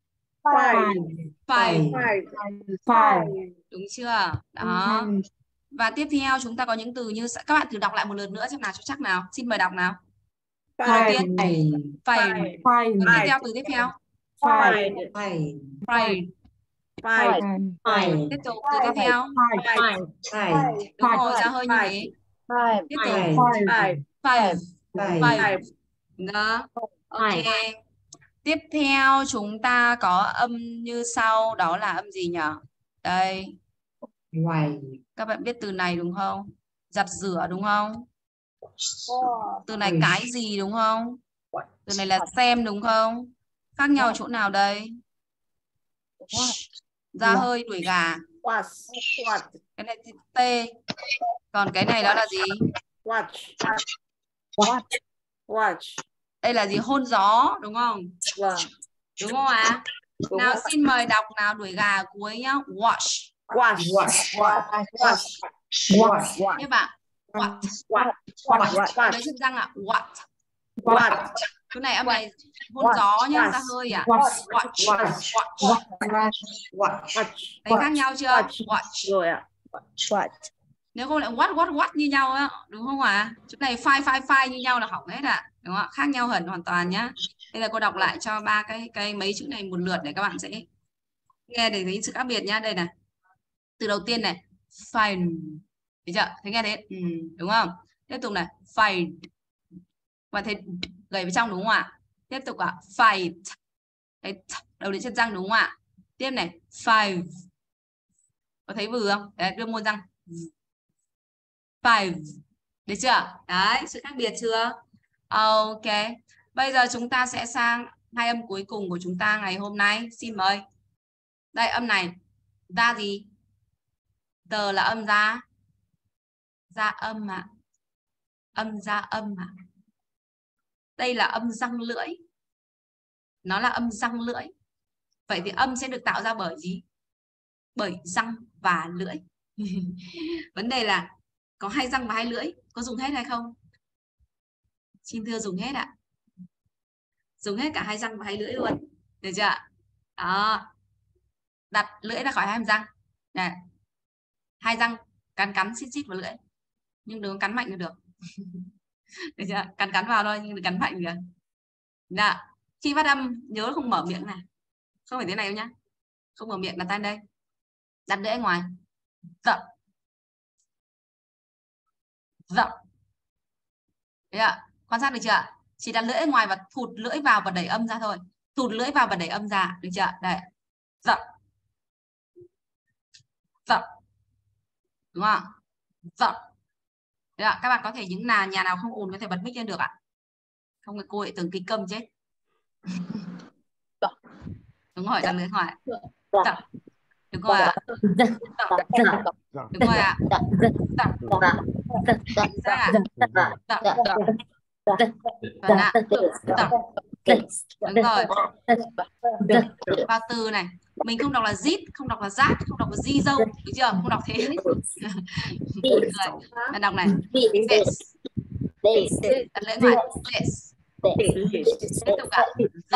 Five. Five. Đúng chưa? Đó. Và tiếp theo chúng ta có những từ như các bạn thử đọc lại một lần nữa xem nào cho chắc nào. Xin mời đọc nào. Từ đầu tiên. Five. Từ tiếp theo từ tiếp theo. Five. Five. Five. Tiếp tục từ tiếp theo. Đúng rồi, ra hơi như thế. Tiếp tục. Five. Five. Đó. Ok. Tiếp theo chúng ta có âm như sau, đó là âm gì nhỉ? Đây. Các bạn biết từ này đúng không? Giặt rửa đúng không? Từ này cái gì đúng không? Từ này là xem đúng không? Khác nhau ở chỗ nào đây? Ra hơi đuổi gà. Cái này thì T. Còn cái này đó là gì? Đây là gì? Hôn gió đúng không? Đúng không ạ? À? Nào xin mời đọc nào, đuổi gà cuối nhá. Wash. Wash. Wash. Wash. Các bạn. What? What? What? Đấy chân răng ạ. What? What? Cái này âm này hôn gió nhá, ra hơi ạ. Watch. Watch. Watch. Đấy khác nhau chưa? Watch. Rồi ạ. What? Nếu không lại what what what như nhau á, đúng không ạ? À? Chỗ này file file file như nhau là hỏng hết ạ. À. Đúng không ạ? Khác nhau hẳn hoàn toàn nhá. Bây giờ cô đọc lại cho ba cái cái mấy chữ này một lượt để các bạn sẽ nghe để thấy sự khác biệt nhá. Đây này. Từ đầu tiên này, fine. Thấy chưa? Thấy nghe thế? Ừ, đúng không? Tiếp tục này, fight. Và thấy gầy vào trong đúng không ạ? Tiếp tục ạ, fight. Thấy đầu đến chân răng đúng không ạ? Tiếp này, five. Có thấy vừa không? Đấy, đưa môi răng. Five. Được chưa? Đấy, sự khác biệt chưa? Ok. Bây giờ chúng ta sẽ sang hai âm cuối cùng của chúng ta ngày hôm nay. Xin mời. Đây, âm này. Ra gì? Tờ là âm ra. Ra âm ạ. À. Âm ra âm ạ. À. Đây là âm răng lưỡi. Nó là âm răng lưỡi. Vậy thì âm sẽ được tạo ra bởi gì? Bởi răng và lưỡi. Vấn đề là có hai răng và hai lưỡi. Có dùng hết hay không? Xin thưa dùng hết ạ. Dùng hết cả hai răng và hai lưỡi luôn. Được chưa ạ? Đó. Đặt lưỡi ra khỏi hai răng. Này. Hai răng cắn cắn xít xít vào lưỡi. Nhưng đừng cắn mạnh được. Được chưa? Cắn cắn vào thôi nhưng đừng cắn mạnh được. Đó. Khi phát âm nhớ không mở miệng này. Không phải thế này đâu nhá. Không mở miệng, đặt tay đây. Đặt lưỡi ngoài. Dậm. Dậm. Đấy ạ. Quan sát được chưa ạ? Chỉ đặt lưỡi ngoài và thụt lưỡi vào và đẩy âm ra thôi. Thụt lưỡi vào và đẩy âm ra. Được chưa ạ? Đây. Dậm. Dậm. Đúng không? Dậm. Đấy ạ. Các bạn có thể những là nhà nào không ổn có thể bật mic lên được ạ. Không thì cô lại tưởng kịch câm chết. Đúng rồi, đặt lưỡi ngoài. Dậm. Đúng rồi ạ. Đúng rồi ạ. Đúng rồi. Vào từ này mình không đọc là zit, không đọc là zat, không đọc là di dâu, được chưa? Không đọc thế. Bạn đọc này. This. Đặt lưỡi ngoài. This. Tiếp tục ạ.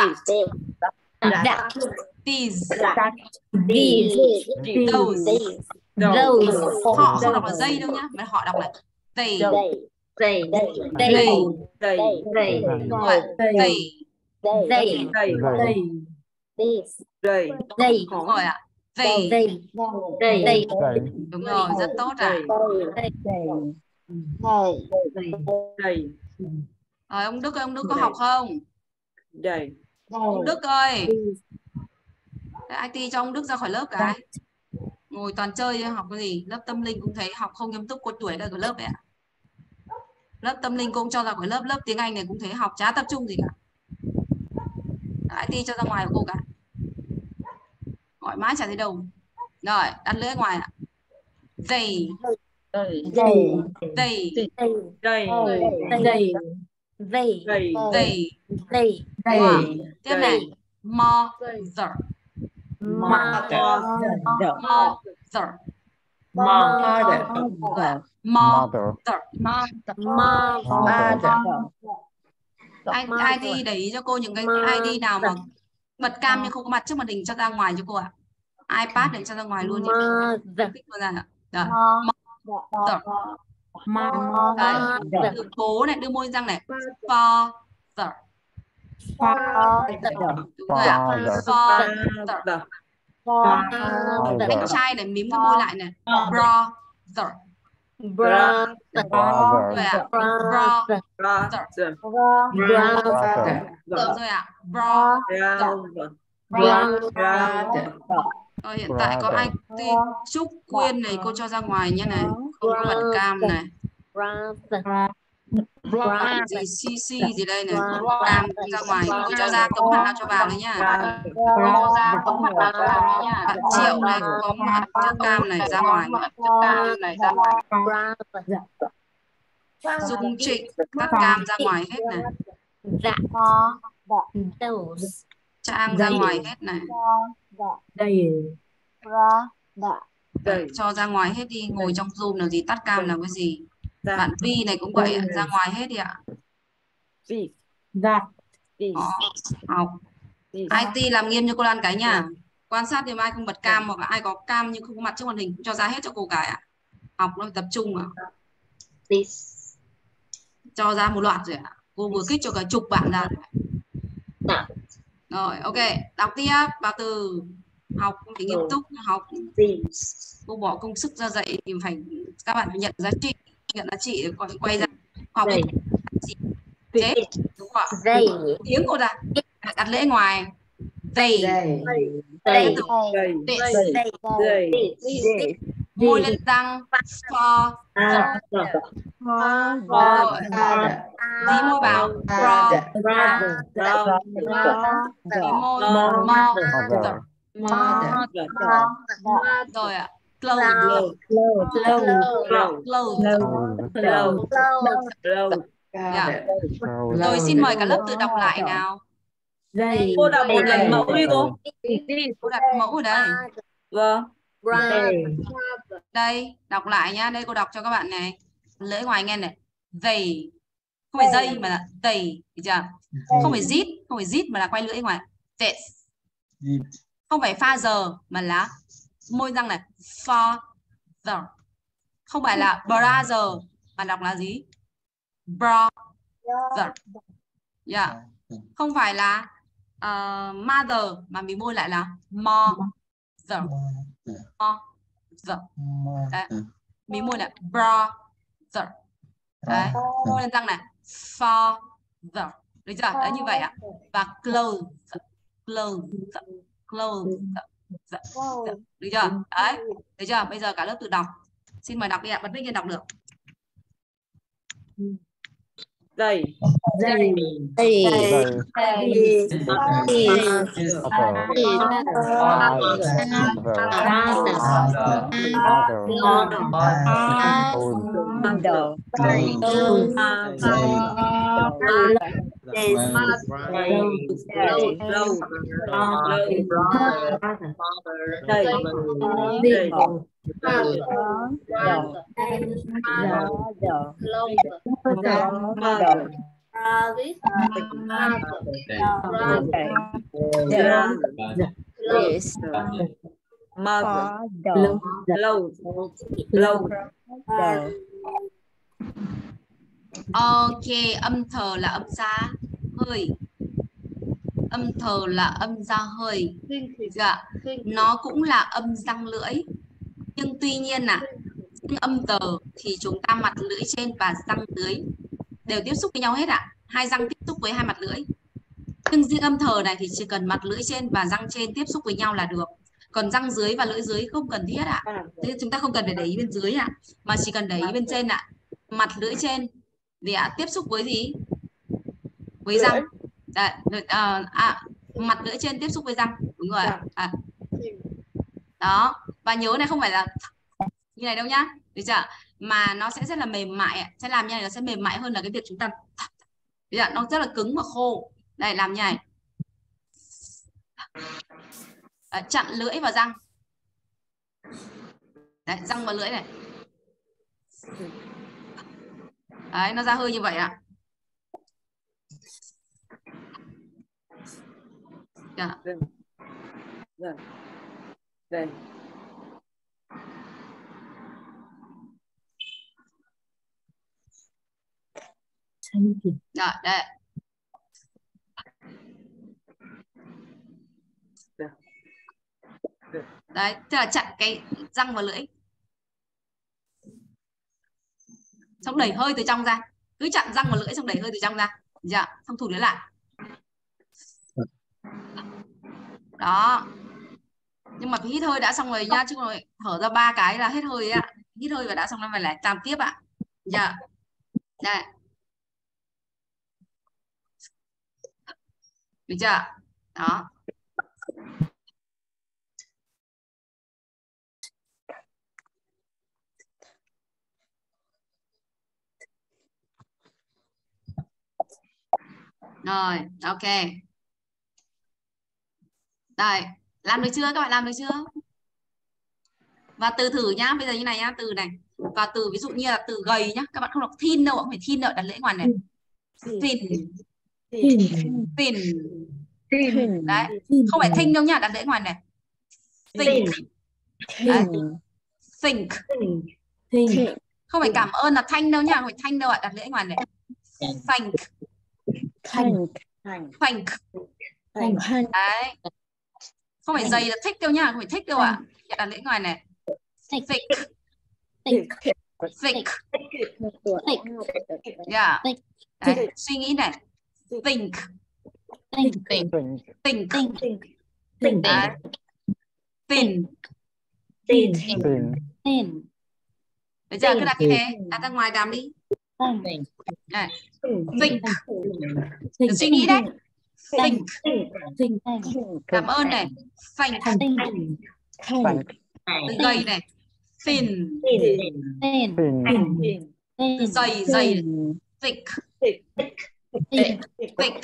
That. These. These. Those. Those. Họ không đọc là dây đâu nhá, mà họ đọc là they. They. They. They. They. They. They. They. This. Đây. Đây. Đúng rồi ạ. They. Đây. Đây. Đây. Đúng rồi, rất tốt ạ. Đây. Đây. Đây. Đây. Rồi ông Đức ơi, ông Đức có học không? Đây. Ông Đức ơi. i tê cho ông Đức ra khỏi lớp cái. Ngồi toàn chơi học cái gì? Lớp tâm linh cũng thấy học không nghiêm túc, cô tuổi đây của lớp ấy ạ. Lớp tâm linh cũng cho ra khỏi lớp, lớp tiếng Anh này cũng thấy học chả tập trung gì cả. i tê cho ra ngoài của cô cả. Gọi mãi chả thấy đâu. Rồi, đặt lưỡi ngoài ạ. They. Đây. Đây. They. Đây. Đây. Đây. Đây. They. Đây. Wow. Tiếp này. Mother. Mother. Mother. Mother. Mother. Mother. Mother. Anh i tê để ý cho cô những cái i tê nào mà bật cam nhưng không có mặt trước màn hình cho ra ngoài cho cô ạ. iPad để cho ra ngoài luôn nhỉ. Tích vào ra. Rồi. Mother. Đấy. Từ cố này, đưa môi răng này. Father. Đúng rồi ạ. Father. Anh trai này mím cái môi lại này. Brother. Brother. Rồi ạ. Brother. Brother. Brother. Được rồi ạ. Brother. Brother. Rồi hiện tại có anh tên Trúc Quyên này, cô cho ra ngoài nhé này. Không có bật cam này. Brother. Bạn gì xê xê gì đây này. Cam ra ngoài, cô cho ra cấm bạn nào cho vào đấy nhá. Cho ra cấm bạn nào cho vào đấy nhá. Bạn Triệu này có mặt trước cam này ra ngoài. Trước cam này ra ngoài. Dung Trịnh các cam ra ngoài hết này. Dạ. Those. Trang ra ngoài hết này. Đây. Đây. Cho ra ngoài hết đi, ngồi trong Zoom làm gì tắt cam làm cái gì. Dạ. Bạn Vi này cũng vậy, ra ngoài hết đi ạ. This. Dạ. This. Đó, học. This. i tê làm nghiêm cho cô Lan cái nha. Quan sát thì ai không bật cam hoặc là ai có cam nhưng không có mặt trước màn hình cho ra hết cho cô cái ạ. Học nó phải tập trung ạ. This. Cho ra một loạt rồi ạ. Cô vừa kích cho cả chục bạn ra rồi. Rồi, ok. Đọc tiếp vào từ. Học phải nghiêm túc, học. This. Cô bỏ công sức ra dạy thì phải các bạn phải nhận giá trị, nhận giá trị để quay, quay ra học Đây. chết đúng không ạ? Đây. Tiếng cô ra đặt lễ ngoài they Đây. Đây. Đây. this Đây. Đây. This. môi lên răng for rồi dí môi vào bro dí môi mother rồi ạ close close Close. dạ. Rồi xin mời cả lớp tự đọc lại nào. Đây. Cô đọc một lần mẫu đi cô. Cô đặt mẫu ở đây. Vâng. Đây. Đây, đọc lại nhá. Đây cô đọc cho các bạn này. Lưỡi ngoài nghe này. They. Không phải dây mà là they. Được chưa? Không phải zit, không phải zit mà là quay lưỡi ngoài. This. Không phải father mà là môi răng này. Father. Không phải là brother mà đọc là gì? Brother. Yeah. Không phải là uh, mother mà mình môi lại là mother. Mother. Đấy. Mình môi lại brother. Đấy. Môi lên răng này. Father. Được chưa? Đấy như vậy ạ. Và close. Close. Close. Được chưa? Đấy. Được chưa? Bây giờ cả lớp tự đọc. Xin mời đọc đi ạ. Bật mic lên đọc được. Đây. Đây. Đây. Yes. Mother. Close. Close. Ok, âm thờ là âm xa. Hơi. Âm thờ là âm ra hơi. Dạ. Nó cũng là âm răng lưỡi. Nhưng tuy nhiên là âm tờ thì chúng ta mặt lưỡi trên và răng dưới đều tiếp xúc với nhau hết ạ. À. Hai răng tiếp xúc với hai mặt lưỡi. Nhưng riêng âm thờ này thì chỉ cần mặt lưỡi trên và răng trên tiếp xúc với nhau là được. Còn răng dưới và lưỡi dưới không cần thiết ạ. À. Thế chúng ta không cần phải để ý bên dưới ạ. À. Mà chỉ cần để ý bên trên ạ. À. Mặt lưỡi trên vì ạ à, tiếp xúc với gì? Với răng. Đấy, à, à, mặt lưỡi trên tiếp xúc với răng. Đúng rồi ạ. À. Đó. Và nhớ này không phải là như này đâu nhá. Được chưa? Mà nó sẽ rất là mềm mại. Sẽ làm như này nó sẽ mềm mại hơn là cái việc chúng ta. Được chưa? Nó rất là cứng và khô. Đây làm như này. Đấy, chặn lưỡi và răng. Đấy, răng và lưỡi này. Đấy, nó ra hơi như vậy ạ. À. Rồi. Rồi. Đây. Rồi, đây. Đấy, tức là chặn cái răng và lưỡi. Xong đẩy hơi từ trong ra. Cứ chặn răng và lưỡi xong đẩy hơi từ trong ra. Dạ, xong thủ lưỡi lại. Đó. Nhưng mà phải hít hơi đã xong rồi nha, chứ rồi thở ra ba cái là hết hơi ạ. Hít hơi và đã xong rồi phải lại làm tiếp ạ. Dạ. Đây. Được chưa? Đó. Rồi, ok. Đây, làm được chưa? Các bạn làm được chưa? Và từ thử nhá, bây giờ như này nhá, từ này. Và từ ví dụ như là từ gầy nhá, các bạn không đọc thin đâu, không phải thin đâu, đặt lễ ngoài này. Thin. Thin. Thin. Đấy, không phải thinh đâu nhá, đặt lễ ngoài này. Think. Đấy. Think. Think. Không phải cảm ơn là thanh đâu nhá, không phải thanh đâu ạ, đặt lễ ngoài này. Thank. Thank. Thank. Thank. Đấy. Không phải dày là thích đâu nhá, không phải thích đâu ạ. À. Đặt lễ ngoài này. Think. Think. Think. Yeah. Đấy. Suy nghĩ này. Think. Think. Think. Think. Think. Think. Đấy. Thin. Thin. Thin. Bây giờ cứ đặt như thế, đặt ra ngoài đám đi. Think. Này. Think. Suy nghĩ đấy. Think. Think. Cảm ơn này. Thank. Think. Từ gầy này. Thin. Thin. Từ dày, dày. Thick. Thick.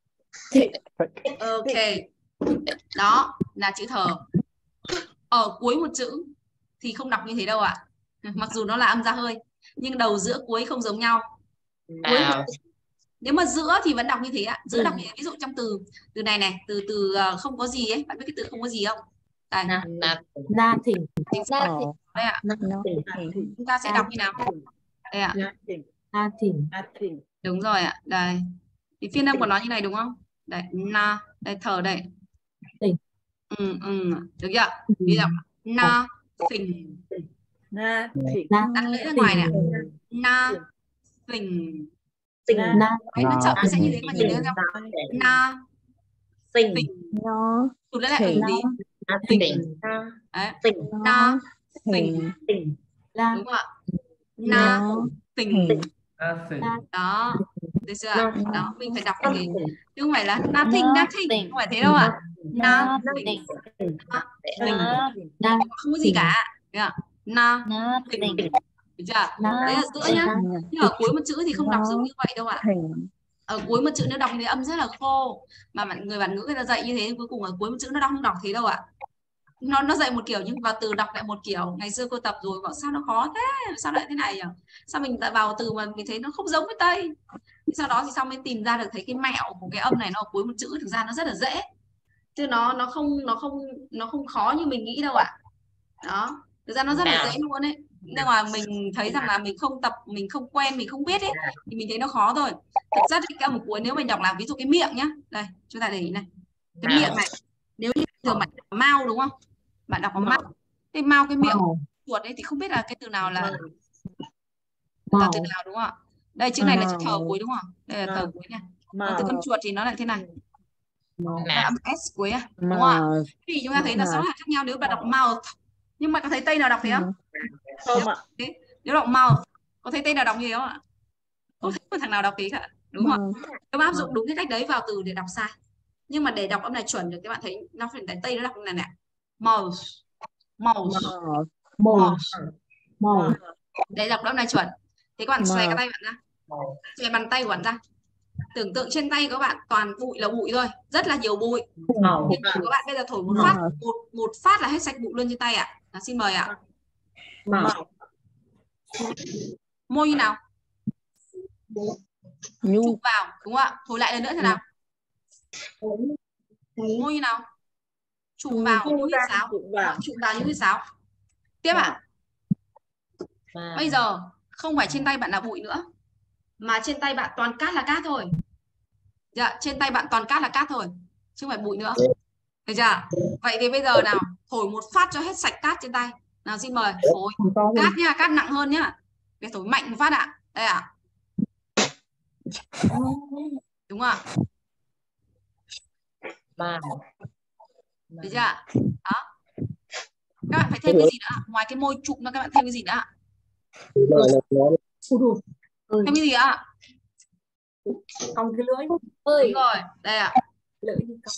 Ok. Đó là chữ thở. Ở cuối một chữ thì không đọc như thế đâu ạ. Mặc dù nó là âm ra hơi, nhưng đầu giữa cuối không giống nhau. Cuối một... Nếu mà giữa thì vẫn đọc như thế ạ. Giữa đọc như thế. Ví dụ trong từ từ này này, từ từ không có gì ấy, bạn biết cái từ không có gì không? Đây. Nothing. Đây ạ. Chúng ta sẽ đọc như nào? Đây ạ. Nothing. Đúng rồi ạ. Đây. Thì phiên âm của nó như này đúng không? Đây, na, đây thở đây. Ừ, ừ, được chưa? Bây giờ na, phình. Na, phình. Đặt lưỡi ra ngoài này. Na, phình. Đấy, nó chậm nó sẽ như thế mà nhìn thấy không? Na, phình. Tụt lưỡi lại ở gì? Phình. Đấy. Na, phình. Đúng không ạ? Na, phình. Đó, được chưa? Đó, mình phải đọc như thế. Chứ không phải là nothing, nothing. Không phải thế đâu ạ. Nothing. Không có gì cả. Nothing. Được chưa? Đấy là giữa nhá. Nhưng ở cuối một chữ thì không đọc giống như vậy đâu ạ. Ở cuối một chữ nó đọc cái âm rất là khô. Mà người bản ngữ người ta dạy như thế, cuối cùng ở cuối một chữ nó đọc không đọc thế đâu ạ. Nó nó dạy một kiểu nhưng vào từ đọc lại một kiểu. Ngày xưa cô tập rồi bảo sao nó khó thế, sao lại thế này nhỉ? Sao mình lại vào từ mà mình thấy nó không giống với Tây. Sau đó thì xong mới tìm ra được thấy cái mẹo của cái âm này nó ở cuối một chữ, thực ra nó rất là dễ. Chứ nó nó không nó không nó không khó như mình nghĩ đâu ạ. Đó, thực ra nó rất là dễ luôn đấy. nhưng mà mình thấy rằng là mình không tập, mình không quen, mình không biết ấy thì mình thấy nó khó thôi. Thực ra thì cái âm cuối nếu mình đọc là ví dụ cái miệng nhá, đây chúng ta để ý này, cái miệng này nếu như thường bạn đọc mau đúng không, bạn đọc có mau, cái mau cái miệng chuột ấy thì không biết là cái từ nào là, là từ nào đúng không ạ? Đây chữ này là chữ thở cuối đúng không? Đây là thở cuối này. Còn từ con chuột thì nó lại thế này. Là âm S cuối à? Đúng không ạ? Vì chúng ta thấy là sáu hạt khác nhau nếu bạn đọc mouth. Nhưng mà có thấy Tây nào đọc thế không? Không ạ. Nếu, nếu đọc mouth, có thấy Tây nào đọc gì không ạ? Không thấy một thằng nào đọc thế cả. Đúng không ạ? Nếu áp dụng đúng cái cách đấy vào từ để đọc sai. Nhưng mà để đọc âm này chuẩn được các bạn thấy nó phải Tây nó đọc này nè. Mouth. Mouth. Mouth. Mouth. Để đọc âm này chuẩn. Thế các bạn xòe cái tay bạn ra. Xòe bàn tay của bạn ra. Tưởng tượng trên tay các bạn toàn bụi là bụi thôi, rất là nhiều bụi. Nhưng mà các bạn bây giờ thổi một phát, một một phát là hết sạch bụi luôn trên tay ạ. À, xin mời ạ. Môi như nào? Chụp vào, đúng không ạ? Thổi lại lần nữa thế nào? Môi như nào? Chụp vào như hít sáo. Chụp vào như hít sáo. Tiếp ạ. Bây giờ không phải trên tay bạn là bụi nữa, mà trên tay bạn toàn cát là cát thôi. Dạ, trên tay bạn toàn cát là cát thôi, chứ không phải bụi nữa. Được chưa? Vậy thì bây giờ nào, thổi một phát cho hết sạch cát trên tay. Nào xin mời, thổi. Cát nha, cát nặng hơn nhá. Để thổi mạnh một phát ạ. Đây ạ. Đúng không ạ? Được chưa? Đó. Các bạn phải thêm cái gì nữa? Ngoài cái môi trụm ra các bạn thêm cái gì nữa? Thêm cái gì ạ? Cong cái lưỡi. Đúng rồi, đây ạ. Lưỡi đi cong.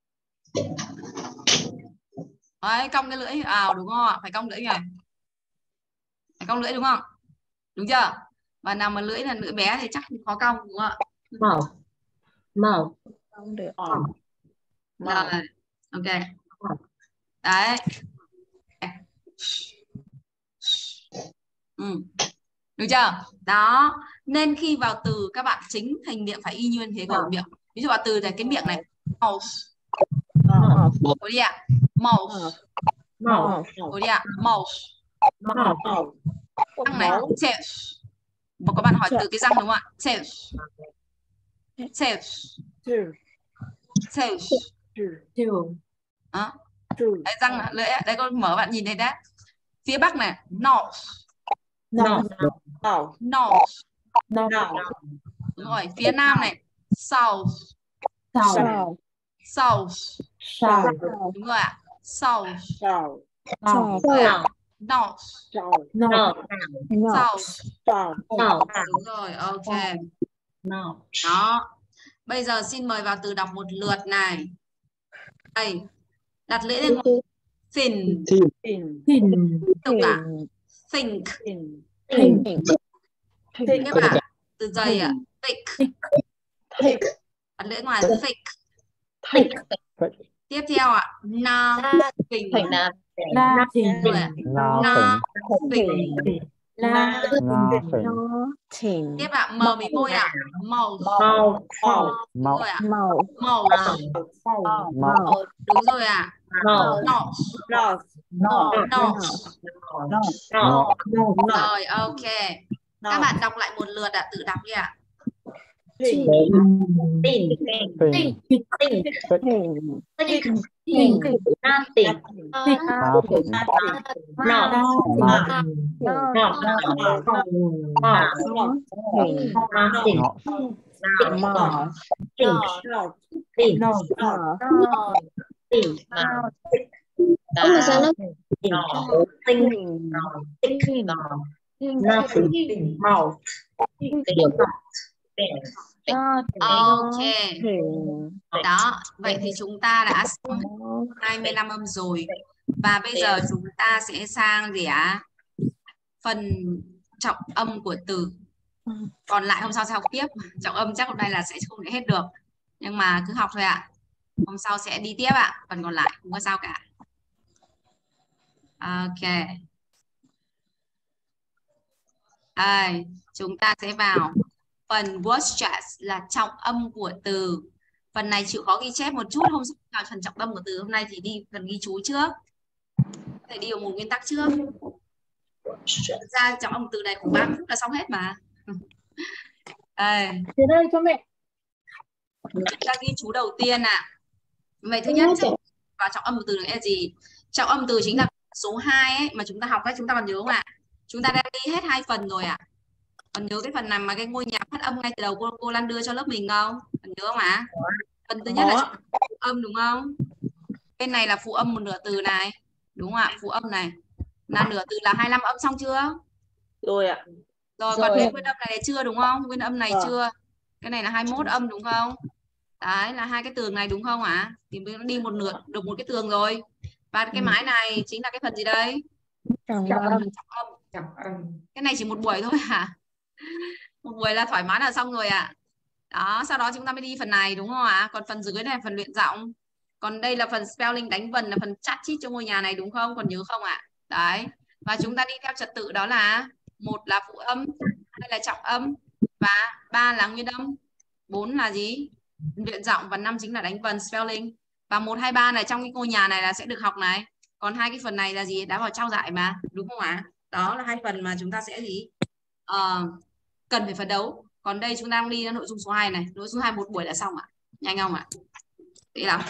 Đấy, cong cái lưỡi. À đúng không ạ? Phải cong lưỡi này. Phải cong lưỡi đúng không? Đúng chưa? Và nào mà lưỡi là lưỡi bé thì chắc khó cong đúng không ạ? Màu. Màu. Không được. Rồi, ok. Đấy. Ừ. Được chưa? Đó. Nên khi vào từ các bạn chính thành miệng phải y như thế của miệng. Ví dụ vào từ này cái miệng này. Mouth. Ủa đi ạ. Mouth. Màu. Ủa đi ạ. Mouth. Màu. Răng này. Teeth. Và các bạn hỏi từ cái răng đúng không ạ? Teeth. Teeth. Teeth. Chiều. Đó. Đấy, răng lưỡi đây con mở bạn nhìn thấy đấy. Phía bắc này. Nose. Nose. Nose. Nose. Đúng rồi. Phía nam này. South. South. South. South. Đúng rồi ạ. South. South. North. North. South. South. Đúng rồi, ok. Đó. Bây giờ xin mời vào từ đọc một lượt này. Đây. Đặt lưỡi lên ngồi. Thin. Thin. Tục cả. Think. Think. Các bạn. Từ dày ạ. Thick. Đặt lưỡi ngoài. Thick. Thick. Tiếp theo ạ. Nothing. Nothing. Nothing. Nothing. Tiếp ạ. Mờ mí môi ạ. Mouth. Đúng rồi ạ. Mouth. Đúng rồi ạ. Nose. Nose. Rồi, ok. Các bạn đọc lại một lượt ạ. Tự đọc đi ạ. Tin. Tin. Tin. Tin. Ok. Đó, vậy thì chúng ta đã xong hai mươi lăm âm rồi. Và bây giờ chúng ta sẽ sang gì ạ? Phần trọng âm của từ. Còn lại hôm sau sẽ học tiếp. Trọng âm chắc hôm nay là sẽ không thể hết được. Nhưng mà cứ học thôi ạ. Hôm sau sẽ đi tiếp ạ. Phần còn lại không có sao cả. Ok. Đây, chúng ta sẽ vào phần word stress là trọng âm của từ. Phần này chịu khó ghi chép một chút, hôm sau vào phần trọng âm của từ. Hôm nay thì đi phần ghi chú trước. Để đi vào một nguyên tắc trước. Thực ra trọng âm từ này khoảng ba phút là xong hết mà. Đây. Từ đây cho mẹ. Chúng ta ghi chú đầu tiên ạ. À. Vậy thứ nhất và trọng âm một từ là gì? Trọng âm từ chính là số hai ấy mà chúng ta học ấy, chúng ta còn nhớ không ạ? Chúng ta đã ghi hết hai phần rồi ạ. À? Còn nhớ cái phần nào mà cái ngôi nhà phát âm ngay từ đầu cô cô Lan đưa cho lớp mình không? Còn nhớ không ạ? À? Phần thứ nhất là phụ âm đúng không? Bên này là phụ âm một nửa từ này, đúng không ạ? Phụ âm này là nửa từ là hai mươi lăm âm xong chưa? Rồi ạ. Rồi, còn cái nguyên âm này chưa đúng không? Nguyên âm này à. chưa? Cái này là hai mươi mốt âm đúng không? Đấy là hai cái tường này đúng không ạ? À? Thì nó đi một nửa được một cái tường rồi. Và cái mái này chính là cái phần gì đây? Trọng âm. Trọng âm. Cái này chỉ một buổi thôi hả? À? Một buổi là thoải mái là xong rồi ạ. À. Đó, sau đó chúng ta mới đi phần này đúng không ạ? À? Còn phần dưới này là phần luyện giọng. Còn đây là phần spelling đánh vần, là phần chat chít cho ngôi nhà này đúng không? Còn nhớ không ạ? À? Đấy. Và chúng ta đi theo trật tự đó là một là phụ âm, hai là trọng âm và ba là nguyên âm, bốn là gì? Luyện giọng và năm chính là đánh vần spelling. Và một hai ba này trong cái ngôi nhà này là sẽ được học này. Còn hai cái phần này là gì? Đã vào trao giải mà, đúng không ạ? À? Đó là hai phần mà chúng ta sẽ gì? Uh, cần phải phấn đấu. Còn đây chúng ta đang đi đến nội dung số hai này. Nội dung hai một buổi là xong ạ. À? Nhanh không ạ? À? Thế lắm.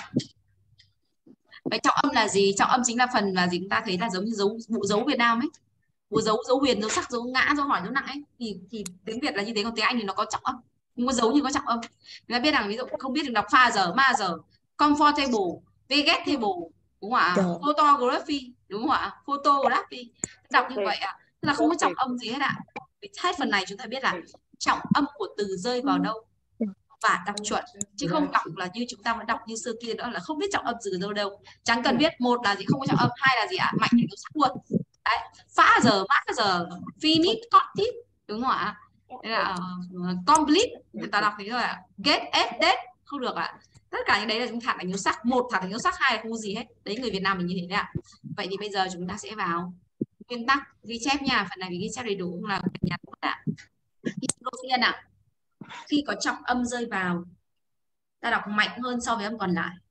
Vậy trọng âm là gì? Trọng âm chính là phần là gì? Chúng ta thấy là giống như dấu bộ dấu Việt Nam ấy. Bộ dấu, dấu huyền, dấu sắc, dấu ngã, dấu hỏi, dấu nặng ấy. Thì, thì tiếng Việt là như thế, còn tiếng Anh thì nó có trọng âm. Nhưng có dấu như có trọng âm. Chúng ta biết rằng ví dụ không biết được đọc father, mother, comfortable, vegetable, đúng không ạ? Photography, đúng không ạ? Photography. Đọc như vậy ạ. À. Là không có trọng âm gì hết ạ. À. Hết phần này chúng ta biết là trọng âm của từ rơi vào đâu và đọc chuẩn, chứ không đọc là như chúng ta vẫn đọc như xưa kia đó là không biết trọng âm từ đâu đâu. Chẳng cần biết, một là gì không có trọng âm, hai là gì ạ? À? Mạnh thì nó sắc luôn. Đấy, phá giờ, mát giờ, finish, got it, đúng không ạ? Đây là uh, complete, người ta đọc thế rồi ạ. Get, at, dead, không được ạ. À. Tất cả những đấy là chúng thả thành dấu sắc, một thả thành dấu sắc, hai là không có gì hết. Đấy, người Việt Nam mình như thế đấy ạ. À. Vậy thì bây giờ chúng ta sẽ vào nguyên tắc ghi chép nha, phần này mình ghi chép đầy đủ là nhà tốt ạ. Đầu tiên ạ. Khi có trọng âm rơi vào, ta đọc mạnh hơn so với âm còn lại.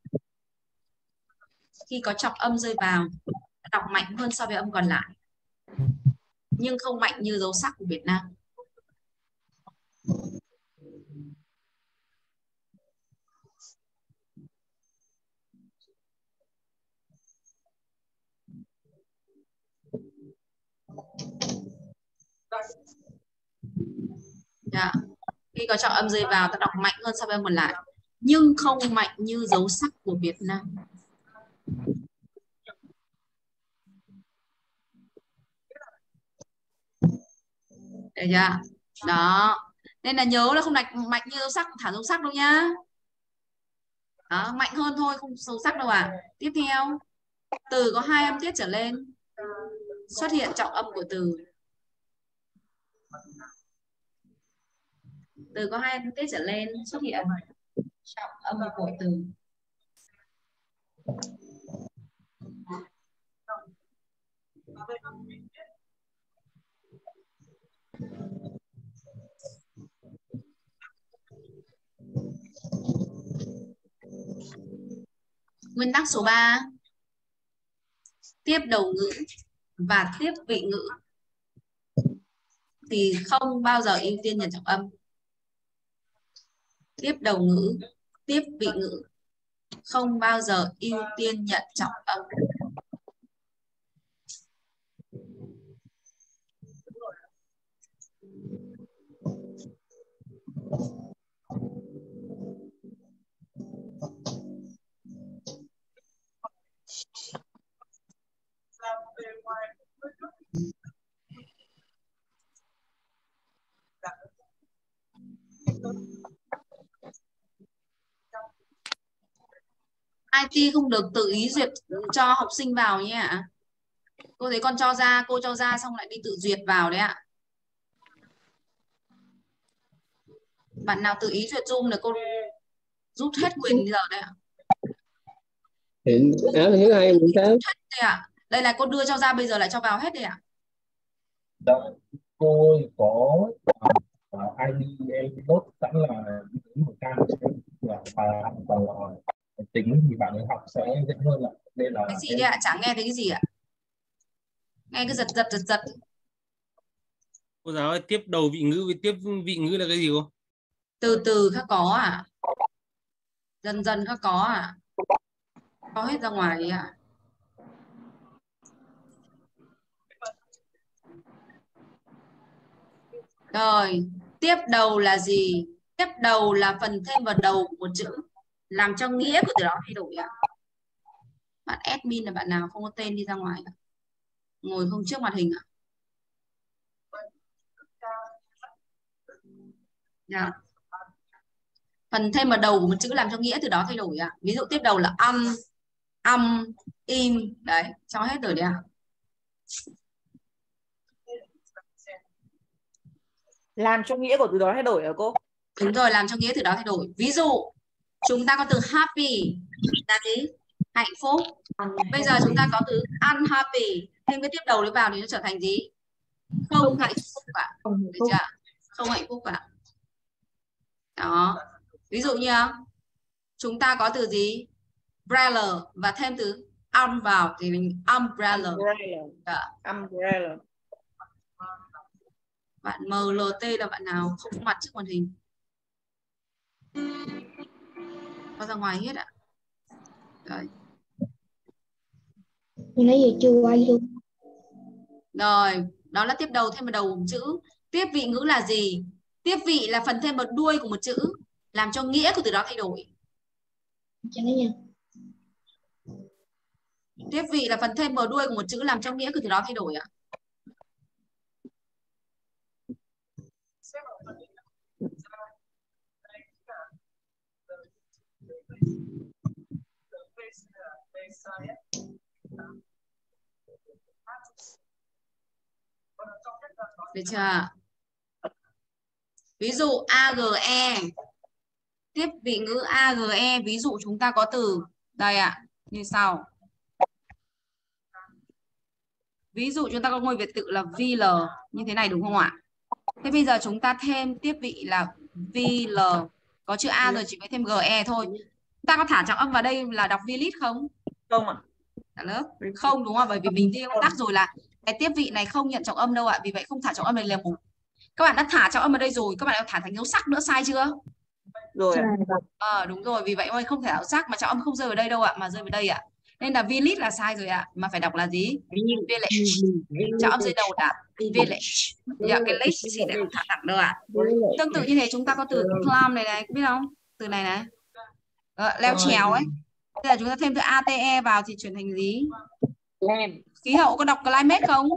Khi có trọng âm rơi vào, ta đọc mạnh hơn so với âm còn lại. Nhưng không mạnh như dấu sắc của Việt Nam. Dạ. Khi có trọng âm rơi vào, ta đọc mạnh hơn so với âm còn lại. Nhưng không mạnh như dấu sắc của Việt Nam. Được chưa? Đó. Nên là nhớ là không đạch mạnh như dấu sắc, thả dấu sắc đâu nhá. Đó, mạnh hơn thôi, không dấu sắc đâu ạ. À. Tiếp theo, từ có hai âm tiết trở lên xuất hiện trọng âm của từ. Từ có hai âm tiết trở lên xuất hiện trọng âm của từ. Nguyên tắc số ba. Tiếp đầu ngữ và tiếp vị ngữ thì không bao giờ ưu tiên nhận trọng âm. Tiếp đầu ngữ, tiếp vị ngữ không bao giờ ưu tiên nhận trọng âm. i tê không được tự ý duyệt cho học sinh vào nhé ạ. Cô thấy con cho ra, cô cho ra xong lại đi tự duyệt vào đấy ạ. Bạn nào tự ý duyệt Zoom là cô rút hết quyền bây giờ đấy ạ. Hiện áo thứ hai mình sao? Đây ạ. Đây là cô đưa cho ra, bây giờ lại cho vào hết đây ạ. Cô có uh, i đê em nốt sẵn là một trang và và tính thì bạn ấy học sẽ dễ hơn ạ. Đây là cái gì đấy ạ? Chẳng nghe thấy cái gì ạ? Nghe cứ giật giật giật giật. Cô giáo ơi, tiếp đầu vị ngữ với tiếp vị ngữ là cái gì cô? Từ từ khác có à? Dần dần khác có à? Có hết ra ngoài ấy à? Rồi, tiếp đầu là gì? Tiếp đầu là phần thêm vào đầu của một chữ, làm cho nghĩa của từ đó thay đổi ạ. Bạn admin là bạn nào không có tên đi ra ngoài à? Ngồi không trước màn hình à? Yeah. Phần thêm vào đầu của một chữ làm cho nghĩa từ đó thay đổi ạ. Ví dụ tiếp đầu là âm, âm, im, đấy, cho hết rồi đấy ạ. Làm cho nghĩa của từ đó thay đổi hả cô? Đúng rồi, làm cho nghĩa từ đó thay đổi. Ví dụ chúng ta có từ happy là gì? Hạnh phúc. Bây giờ chúng ta có từ unhappy, thêm cái tiếp đầu đấy vào thì nó trở thành gì? Không hạnh phúc cả. Được chưa? Không hạnh phúc cả. Đó. Ví dụ như chúng ta có từ gì? Umbrella và thêm từ um vào thì mình umbrella. Umbrella. Dạ. Umbrella. Bạn em lờ tê là bạn nào không có mặt trước màn hình? Có ra ngoài hết ạ. Rồi. Nãy giờ chưa quay luôn. Rồi, đó là tiếp đầu thêm vào đầu một chữ. Tiếp vị ngữ là gì? Tiếp vị là phần thêm vào đuôi của một chữ, làm cho nghĩa của từ đó thay đổi. Tiếp vị là phần thêm vào đuôi của một chữ, làm cho nghĩa của từ đó thay đổi ạ. Được chưa? Ví dụ a giê e. Tiếp vị ngữ a giê e, ví dụ chúng ta có từ đây ạ, à, như sau. Ví dụ chúng ta có ngôi biệt tự là vê lờ như thế này đúng không ạ? Thế bây giờ chúng ta thêm tiếp vị là vê lờ, có chữ a rồi chỉ phải thêm ge thôi. Ta có thả trọng âm vào đây là đọc V-lit không? Không ạ. Cả lớp không đúng không? Bởi vì mình tiêu tắc rồi là cái tiếp vị này không nhận trọng âm đâu ạ, vì vậy không thả trọng âm này là một. Các bạn đã thả trọng âm ở đây rồi, các bạn đã thả thành dấu sắc nữa, sai chưa? Rồi ạ. Ờ, đúng rồi, vì vậy ôi không thể ảo sắc mà trọng âm không rơi vào đây đâu ạ, mà rơi vào đây ạ. Nên là V-lit là sai rồi ạ, mà phải đọc là gì? Village. Trọng âm rơi đầu ạ. Village. Dạ, cái lake thì lại không thả thẳng đâu ạ. Tương tự như thế chúng ta có từ climb này này, biết không? Từ này này. Ờ, leo trèo ấy. Bây giờ chúng ta thêm từ ate vào thì chuyển thành gì? Khí hậu có đọc climate không?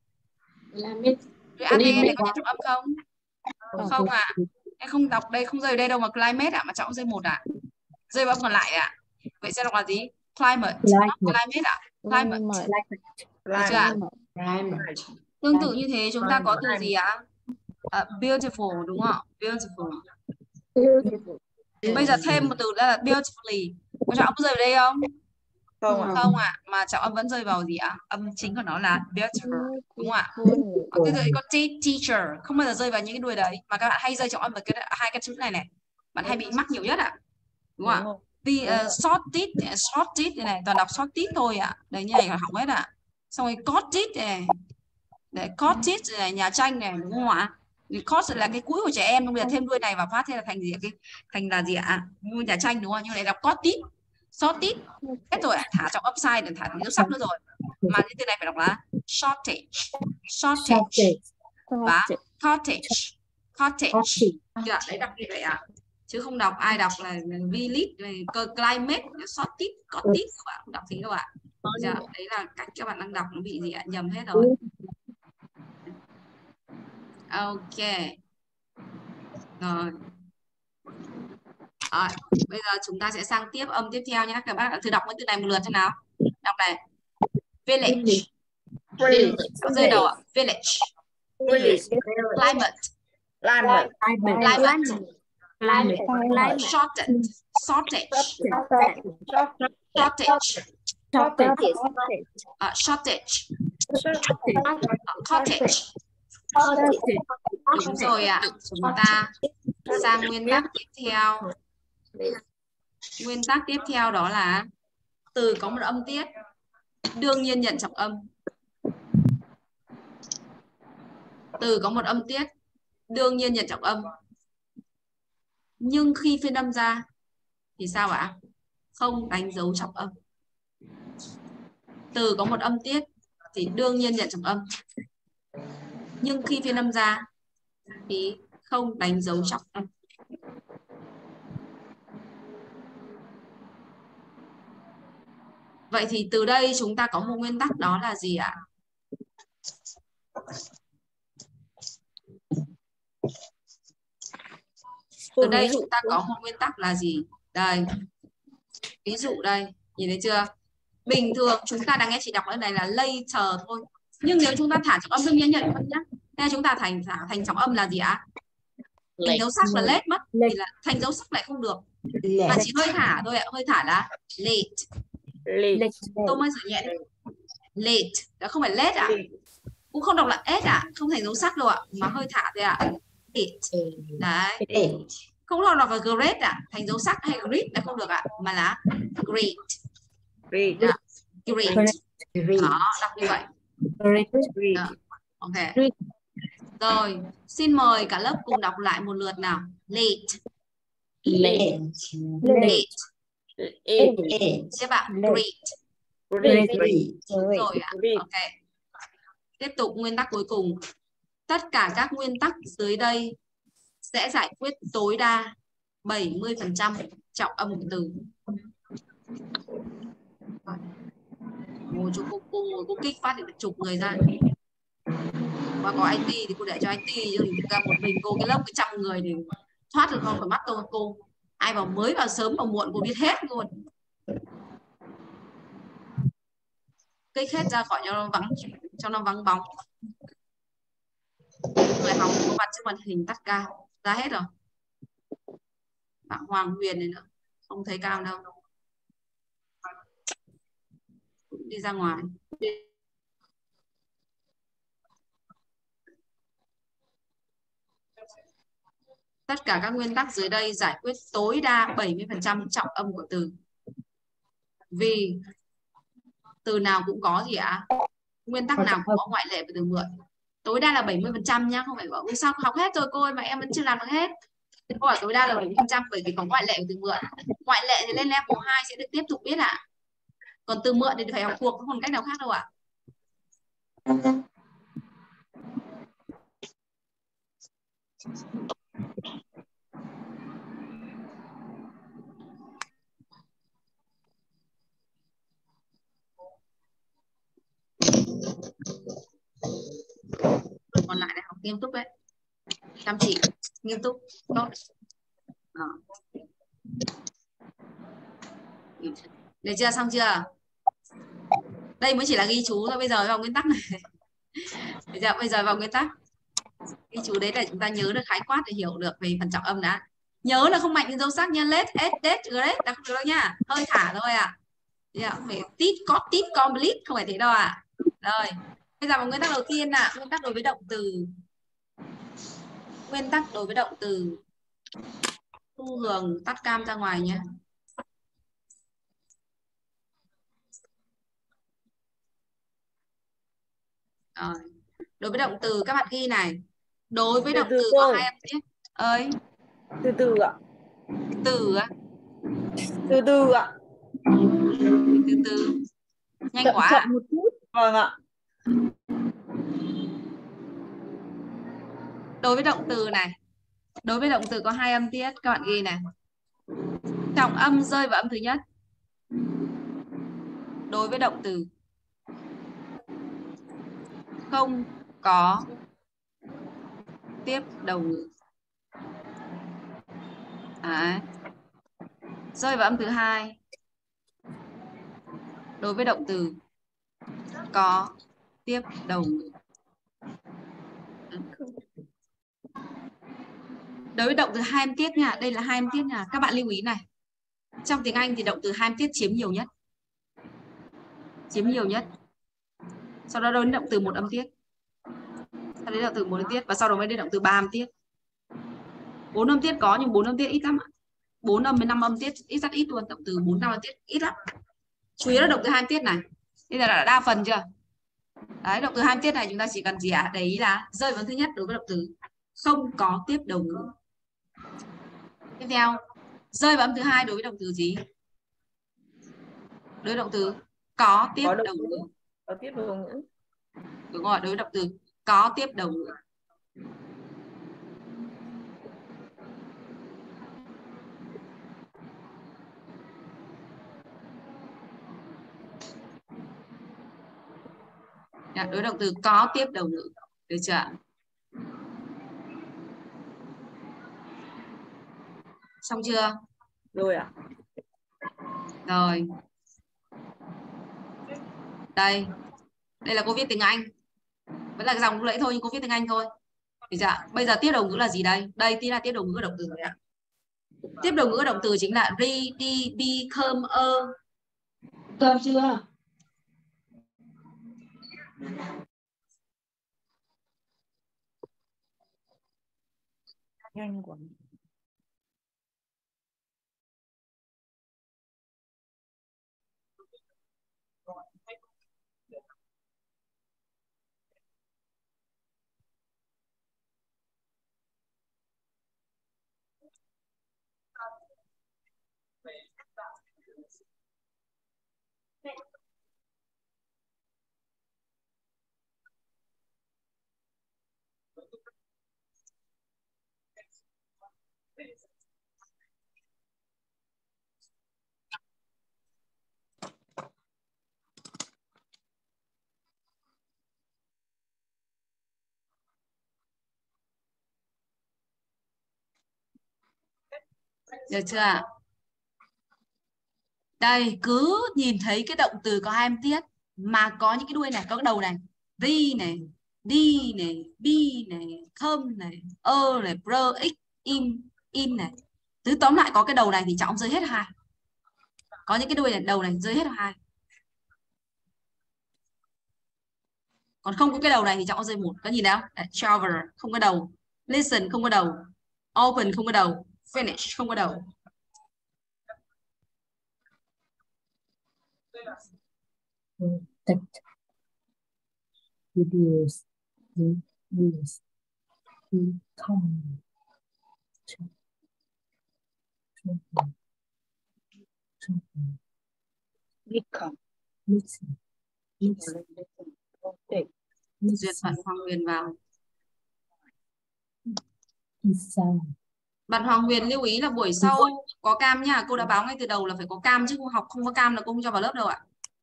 Từ ate này có nhận trọng âm không? Không ạ. À. Em không đọc đây, không rơi đây đâu mà climate ạ, à, mà trọng rơi một ạ. À. Rơi vào còn lại ạ. À. Vậy sẽ đọc là gì? Climate. Climate ạ. À. Climate. Được chưa ạ? Tương tự như thế chúng ta có từ gì ạ? À? Uh, beautiful đúng không? Beautiful. Bây giờ thêm một từ là beautifully. Có trọng âm rơi vào đây không? Không ạ. Không ạ. À. Mà trọng âm vẫn rơi vào gì ạ? À? Âm chính của nó là beautiful. Đúng không ạ? Cái từ có teacher không bao giờ rơi vào những cái đuôi đấy, mà các bạn hay rơi trọng âm vào cái hai cái chữ này này. Bạn hay bị mắc nhiều nhất ạ. À? Đúng không ạ? Vì uh, short teeth, short teeth này toàn đọc short teeth thôi ạ. À. Đấy như này là hỏng hết ạ. À. Xong rồi cot teeth này. Đấy, cot teeth này, nhà tranh này đúng không ạ? Cot là cái cũi của trẻ em, bây giờ thêm đuôi này vào phát thế là thành gì ạ? Cái thành là gì ạ? Như nhà tranh đúng không? Nhưng này đọc cot teeth, short teeth. Hết rồi ạ, à. Thả trọng âm sai để thả thành dấu sắc nữa rồi. Mà cái từ này phải đọc là shortage, shortage và cottage, cottage. Dạ, đấy đọc như vậy ạ. À. Chứ không đọc, ai đọc là V-lit, climate, short teeth, cot teeth, các bạn không đọc thế đâu ạ. À. Dạ, đấy là cách các bạn đang đọc nó bị gì ạ? Nhầm hết rồi. Ok. Rồi. Rồi, bây giờ chúng ta sẽ sang tiếp âm tiếp theo nhé. Các bạn thử đọc cái từ này một lượt xem nào. Đọc này. Village. Village. Có rơi đầu ạ. Village. Village. Climate. Climate. Climate. Climate. Shortage. Shortage. Shortage. Shortage. Uh, shortage. Uh, cottage. Đúng rồi ạ. À. Chúng ta sang nguyên tắc tiếp theo. Nguyên tắc tiếp theo đó là từ có một âm tiết đương nhiên nhận trọng âm. từ có một âm tiết đương nhiên nhận trọng âm, nhưng khi phiên âm ra thì sao ạ? Không đánh dấu trọng âm. Từ có một âm tiết thì đương nhiên nhận trọng âm, nhưng khi phiên âm ra thì không đánh dấu trọng âm. Vậy thì từ đây chúng ta có một nguyên tắc, đó là gì ạ? Từ đây chúng ta có một nguyên tắc là gì? Đây. Ví dụ đây, nhìn thấy chưa? Bình thường chúng ta đang nghe chị đọc ở này là later thôi. Nhưng nếu chúng ta thả trọng âm đương nhiên nhận âm nhá. Nên chúng ta thành thả thành trọng âm là gì ạ? Thành dấu sắc là late mất, thì là thành dấu sắc lại không được. Và chỉ hơi thả thôi ạ, hơi thả là late. Late. Tôi mới sửa nhẹ. Late, đó không phải late ạ. Cũng không đọc là s ạ, không thành dấu sắc đâu ạ, mà hơi thả thôi ạ. Late. Đấy. Không đọc là great ạ, thành dấu sắc hay great là không được ạ, mà là great. Great. Đó. Great. Đó, đọc như vậy. Đó. Ok. Rồi, xin mời cả lớp cùng đọc lại một lượt nào. Late. Late. Late. Late. Các bạn, great. Great. Rồi ạ. Ok. Tiếp tục nguyên tắc cuối cùng. Tất cả các nguyên tắc dưới đây sẽ giải quyết tối đa bảy mươi phần trăm trọng âm của từ. Ngồi cho cô, cô ngồi cô kích phát thì chụp người ra. Và có anh ti thì cô để cho anh ti, chứ ra một mình cô cái lớp cái trăm người thì thoát được không khỏi mắt tôi cô. Ai vào mới vào sớm vào muộn cô biết hết luôn. Kích hết ra khỏi cho nó vắng, cho nó vắng bóng. Người học có mặt trước màn hình tắt cao ra hết rồi. Bạn Hoàng Huyền này nữa không thấy cao đâu, đi ra ngoài. Tất cả các nguyên tắc dưới đây giải quyết tối đa bảy mươi phần trăm trọng âm của từ. Vì từ nào cũng có gì ạ? Nguyên tắc nào cũng có ngoại lệ của từ mượn. Tối đa là bảy mươi phần trăm nhá, không phải bảo sao học hết rồi cô ơi mà em vẫn chưa làm được hết. Câu hỏi tối đa là bảy mươi phần trăm bởi vì có ngoại lệ của từ mượn. Ngoại lệ thì lên level hai sẽ được tiếp tục biết ạ. À. Còn từ mượn thì phải học thuộc, không còn cách nào khác đâu ạ. À. Còn lại này học nghiêm túc đấy, chăm chỉ, nghiêm túc, tốt. Đó. Được chưa, xong chưa? Đây mới chỉ là ghi chú thôi, bây giờ vào nguyên tắc này. Bây giờ, bây giờ vào nguyên tắc. Ghi chú đấy là chúng ta nhớ được khái quát để hiểu được về phần trọng âm đã. Nhớ là không mạnh như dấu sắc nha, late, s, det, great là không được đâu nha, hơi thả thôi ạ. À. Phải tít, có tít, complete, không phải thế đâu ạ. À. Rồi. Bây giờ vào nguyên tắc đầu tiên là nguyên tắc đối với động từ. Nguyên tắc đối với động từ. Thu Hường tắt cam ra ngoài nhé. Rồi. Đối với động từ các bạn ghi này. Đối với động từ, từ có hai âm tiết. Ơi. Từ từ ạ. Từ á. Từ từ ạ. Từ từ. Nhanh quá. Chậm một chút. Vâng ạ. Đối với động từ này, đối với động từ có hai âm tiết, các bạn ghi này. Trọng âm rơi vào âm thứ nhất. Đối với động từ không có tiếp đầu ngữ. Đấy. Rơi vào âm thứ hai. Đối với động từ có tiếp đầu ngữ. Đối với động từ hai âm tiết nha, đây là hai âm tiết nha, các bạn lưu ý này. Trong tiếng Anh thì động từ hai âm tiết chiếm nhiều nhất. Chiếm nhiều nhất. Sau đó đến động từ một âm tiết. Sau đến động từ một âm tiết và sau đó mới đến động từ ba âm tiết. Bốn âm tiết có nhưng bốn âm tiết ít lắm ạ. Bốn âm với năm âm tiết ít rất ít luôn, động từ bốn năm âm tiết ít lắm. Chủ yếu là động từ hai âm tiết này. Bây giờ là đa phần chưa? Đấy, động từ hai tiết này chúng ta chỉ cần gì ạ? À? Để ý là rơi vào thứ nhất đối với động từ không có tiếp đầu ngữ. Tiếp theo, rơi vào âm thứ hai đối với động từ gì? Đối với động từ có tiếp Có đầu động ngữ. Có tiếp đầu ngữ. Đúng rồi, đối với động từ có tiếp đầu ngữ. Đối với động từ có tiếp đầu ngữ. Được chưa? Xong chưa? Rồi ạ. Rồi. Đây. Đây là cô viết tiếng Anh. Vẫn là dòng lúc nãy thôi nhưng cô viết tiếng Anh thôi. Được chưa? Bây giờ tiếp đầu ngữ là gì đây? Đây tí là tiếp đầu ngữ của động từ rồi ạ. Tiếp đầu ngữ của động từ chính là re, đi, become, a. Cơm chưa? Nhanh quá. Được chưa ạ? Đây, cứ nhìn thấy cái động từ có hai âm tiết mà có những cái đuôi này, có cái đầu này, đi này, đi này, bi này, thơm này, ơ này, brơ, x, im, im này. Tứ tóm lại có cái đầu này thì trọng rơi hết hai. Có những cái đuôi này, đầu này rơi hết hai. Còn không có cái đầu này thì trọng rơi một. Có nhìn nào? Travel không có đầu, listen không có đầu, open không có đầu, finish không có đầu. Protect. Reduce. Reduce. Become. Become. Listen. Listen. Okay. Duyệt bạn Hoàng Huyền vào. Design. Bạn Hoàng Huyền lưu ý là buổi sau có cam nha. Cô đã báo ngay từ đầu là phải có cam chứ học không có cam là cô không cho vào lớp đâu ạ.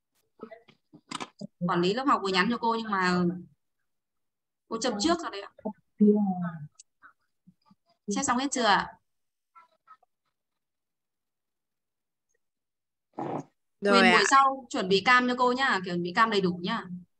Quản lý lớp học vừa nhắn cho cô nhưng mà cô chậm trước rồi đấy ạ. Xét xong hết chưa ạ? Huyền buổi sau chuẩn bị cam cho cô nhá, kiểu chuẩn bị cam đầy đủ nhá.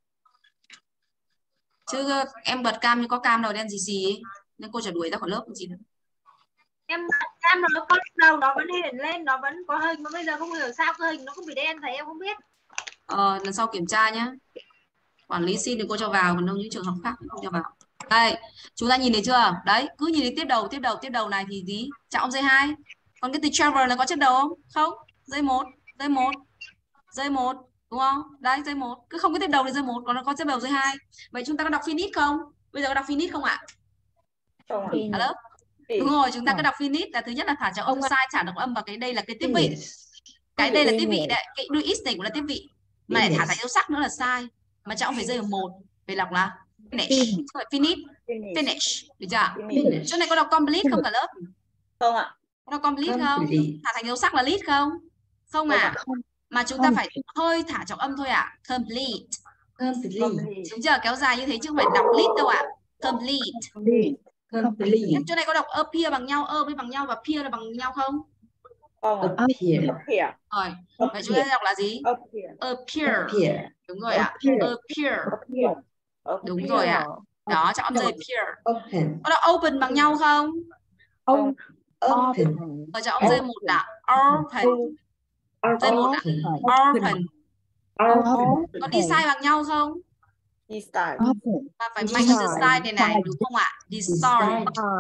Chứ em bật cam nhưng có cam đâu đen gì gì ấy. Nên cô sẽ đuổi ra khỏi lớp gì nữa. Em bật cam nó có đầu nó vẫn hiện lên, nó vẫn có hình mà bây giờ không hiểu sao cái hình nó không bị đen thấy em không biết. Ờ, lần sau kiểm tra nhá. Quản lý xin thì cô cho vào, còn đâu những trường hợp khác không cho vào. Đây, chúng ta nhìn thấy chưa? Đấy, cứ nhìn thấy tiếp đầu, tiếp đầu, tiếp đầu này thì gì? Trọng dây hai. Còn cái từ travel là có chất đầu không? Không. Dây một, dây một, dây một, đúng không? Đấy, dây một. Cứ không có tiếp đầu thì dây một, còn nó có tiếp đầu dây hai. Vậy chúng ta có đọc finish không? Bây giờ có đọc finish không ạ? Không ạ. Lớp. Đúng rồi, chúng ta cứ đọc finish là thứ nhất là thả trọng âm sai, trả đọc âm và cái đây là cái tiếp vị. Cái đây là tiếp vị đấy, cái đuôi x này cũng là tiếp vị. Mà lại thả thành dấu sắc nữa là sai. Mà trọng phải rơi ở một. Phải đọc là finish. Rồi, finish. Finish. Được chưa? Finish. Chỗ này có đọc complete không cả lớp? Không ạ. Có đọc complete không? Thả thành dấu sắc là lead không? Không à? Mà chúng ta phải hơi thả trọng âm thôi ạ. À? Complete. Complete. Đúng chưa? Kéo dài như thế chứ không phải đọc lead đâu ạ. À? Complete. Complete. Chỗ này có đọc appear bằng nhau, ơ với bằng nhau và appear là bằng nhau không? Không. Appear. Appear. Rồi. Vậy chúng ta đọc là gì? Appear. Appear. Đúng rồi ạ. À. Appear. Đúng rồi ạ. À. Đó, cho âm rơi appear. Open. Có đọc open bằng nhau không? Open. Open. Rồi cho âm rơi một đã. Open. Rơi một đã. Open. Open. Có đi sai bằng nhau không? Decide. Và phải mạnh từ decide này này, đúng không ạ? Decide.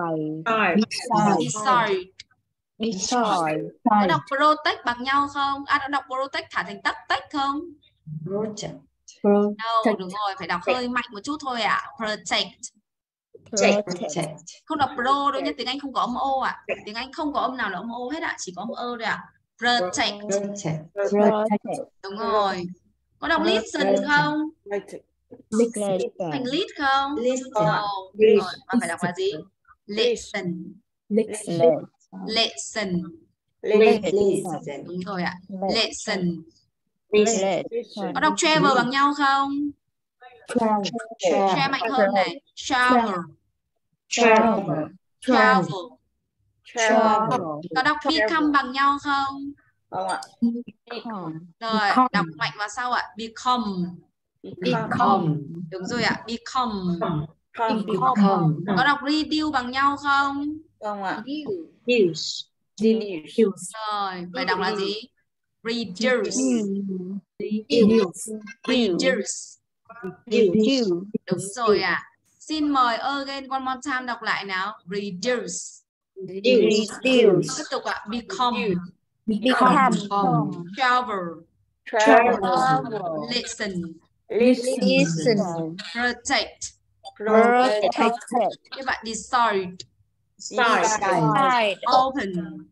Decide. Decide. Có đọc protect bằng nhau không? À, đã đọc protect thả thành tắc tách không? Protect. No, đúng rồi, phải đọc hơi mạnh một chút thôi ạ. À. Protect. Protect. Không đọc pro đâu nhé, tiếng Anh không có âm O ạ. À. Tiếng Anh không có âm nào là âm O hết ạ, à. Chỉ có âm ơ thôi ạ. À. Protect. Protect. Đúng rồi. Có đọc listen không? Listen. Thành lead không? Listen. No. Đúng rồi, mà phải đọc là gì? Listen. Listen. Listen. Listen. Đúng rồi ạ. À. Listen. Listen. Có đọc travel bằng nhau không? Travel. Share mạnh hơn này. Travel. Travel. Travel. Travel. Có đọc become bằng nhau không? Không ạ. Rồi, Become. đọc mạnh vào sau ạ. Become. Become. Đúng rồi ạ. Become. Become. Có đọc reduce bằng nhau không? Không ạ. Reduce. Reduce. Rồi, phải đọc là gì? Reduce. Reduce. Reduce. Reduce. Đúng rồi ạ. À. Xin mời again one more time đọc lại nào. Reduce. Reduce. Tiếp tục ạ. À. Become. Become. Travel. Travel. Listen. Listen. Protect. Protect. Các bạn decide. Decide. Open.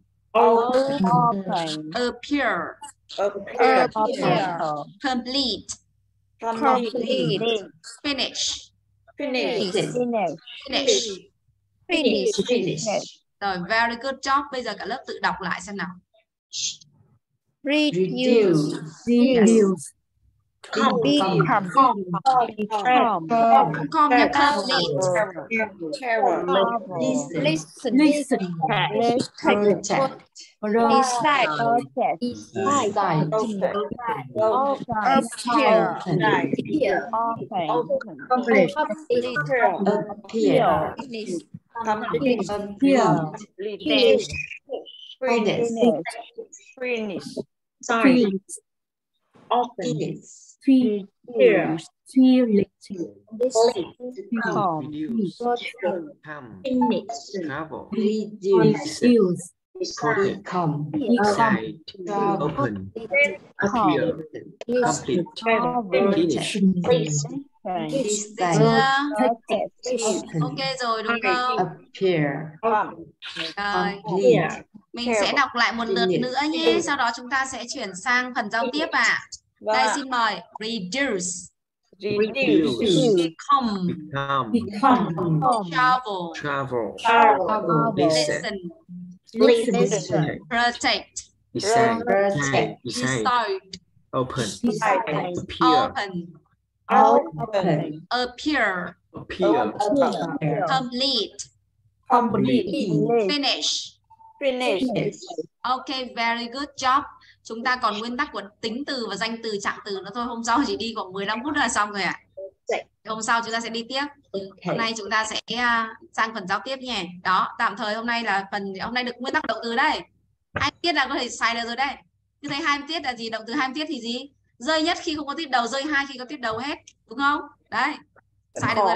Open. Appear. Appear. Complete. Complete. Finish. Finish. Finish. Finish. Finish. Rồi, very good job. Bây giờ cả lớp tự đọc lại xem nào. Reduce. Reduce. Become. Become nha, complete. Listen. Listen. Protect. Decide. Decide. Complete. Appear. Appear. Finish. Finish. Finish. Open. Feel. Feel. Feel. Become. Finish. Travel. Reduce. Become. Become. Open. Appear. Complete. Finish. Được chưa? Ok rồi đúng không? Appear. Rồi. Mình sẽ đọc lại một lượt nữa nhé. Sau đó chúng ta sẽ chuyển sang phần giao tiếp ạ. À. Đây xin mời. Reduce. Reduce. Become. Become. Travel. Travel. Listen. Listen. Protect. Decide. Protect. Decide. Open. Appear. Open. Appear. Appear. Complete. Complete. Finish. Finish. Ok, very good job. Chúng ta còn nguyên tắc của tính từ và danh từ, trạng từ nữa thôi. Hôm sau chỉ đi khoảng mười lăm phút là xong rồi ạ. À? Hôm sau chúng ta sẽ đi tiếp. Hôm nay chúng ta sẽ sang phần giao tiếp nhé. Đó, tạm thời hôm nay là phần hôm nay được nguyên tắc động từ đây. Hai tiết là có thể xài được rồi đây. Như thấy hai tiết là gì? Động từ hai tiết thì gì? Rơi nhất khi không có tiếp đầu, rơi hai khi có tiếp đầu hết, đúng không? Đấy. Xài được rồi.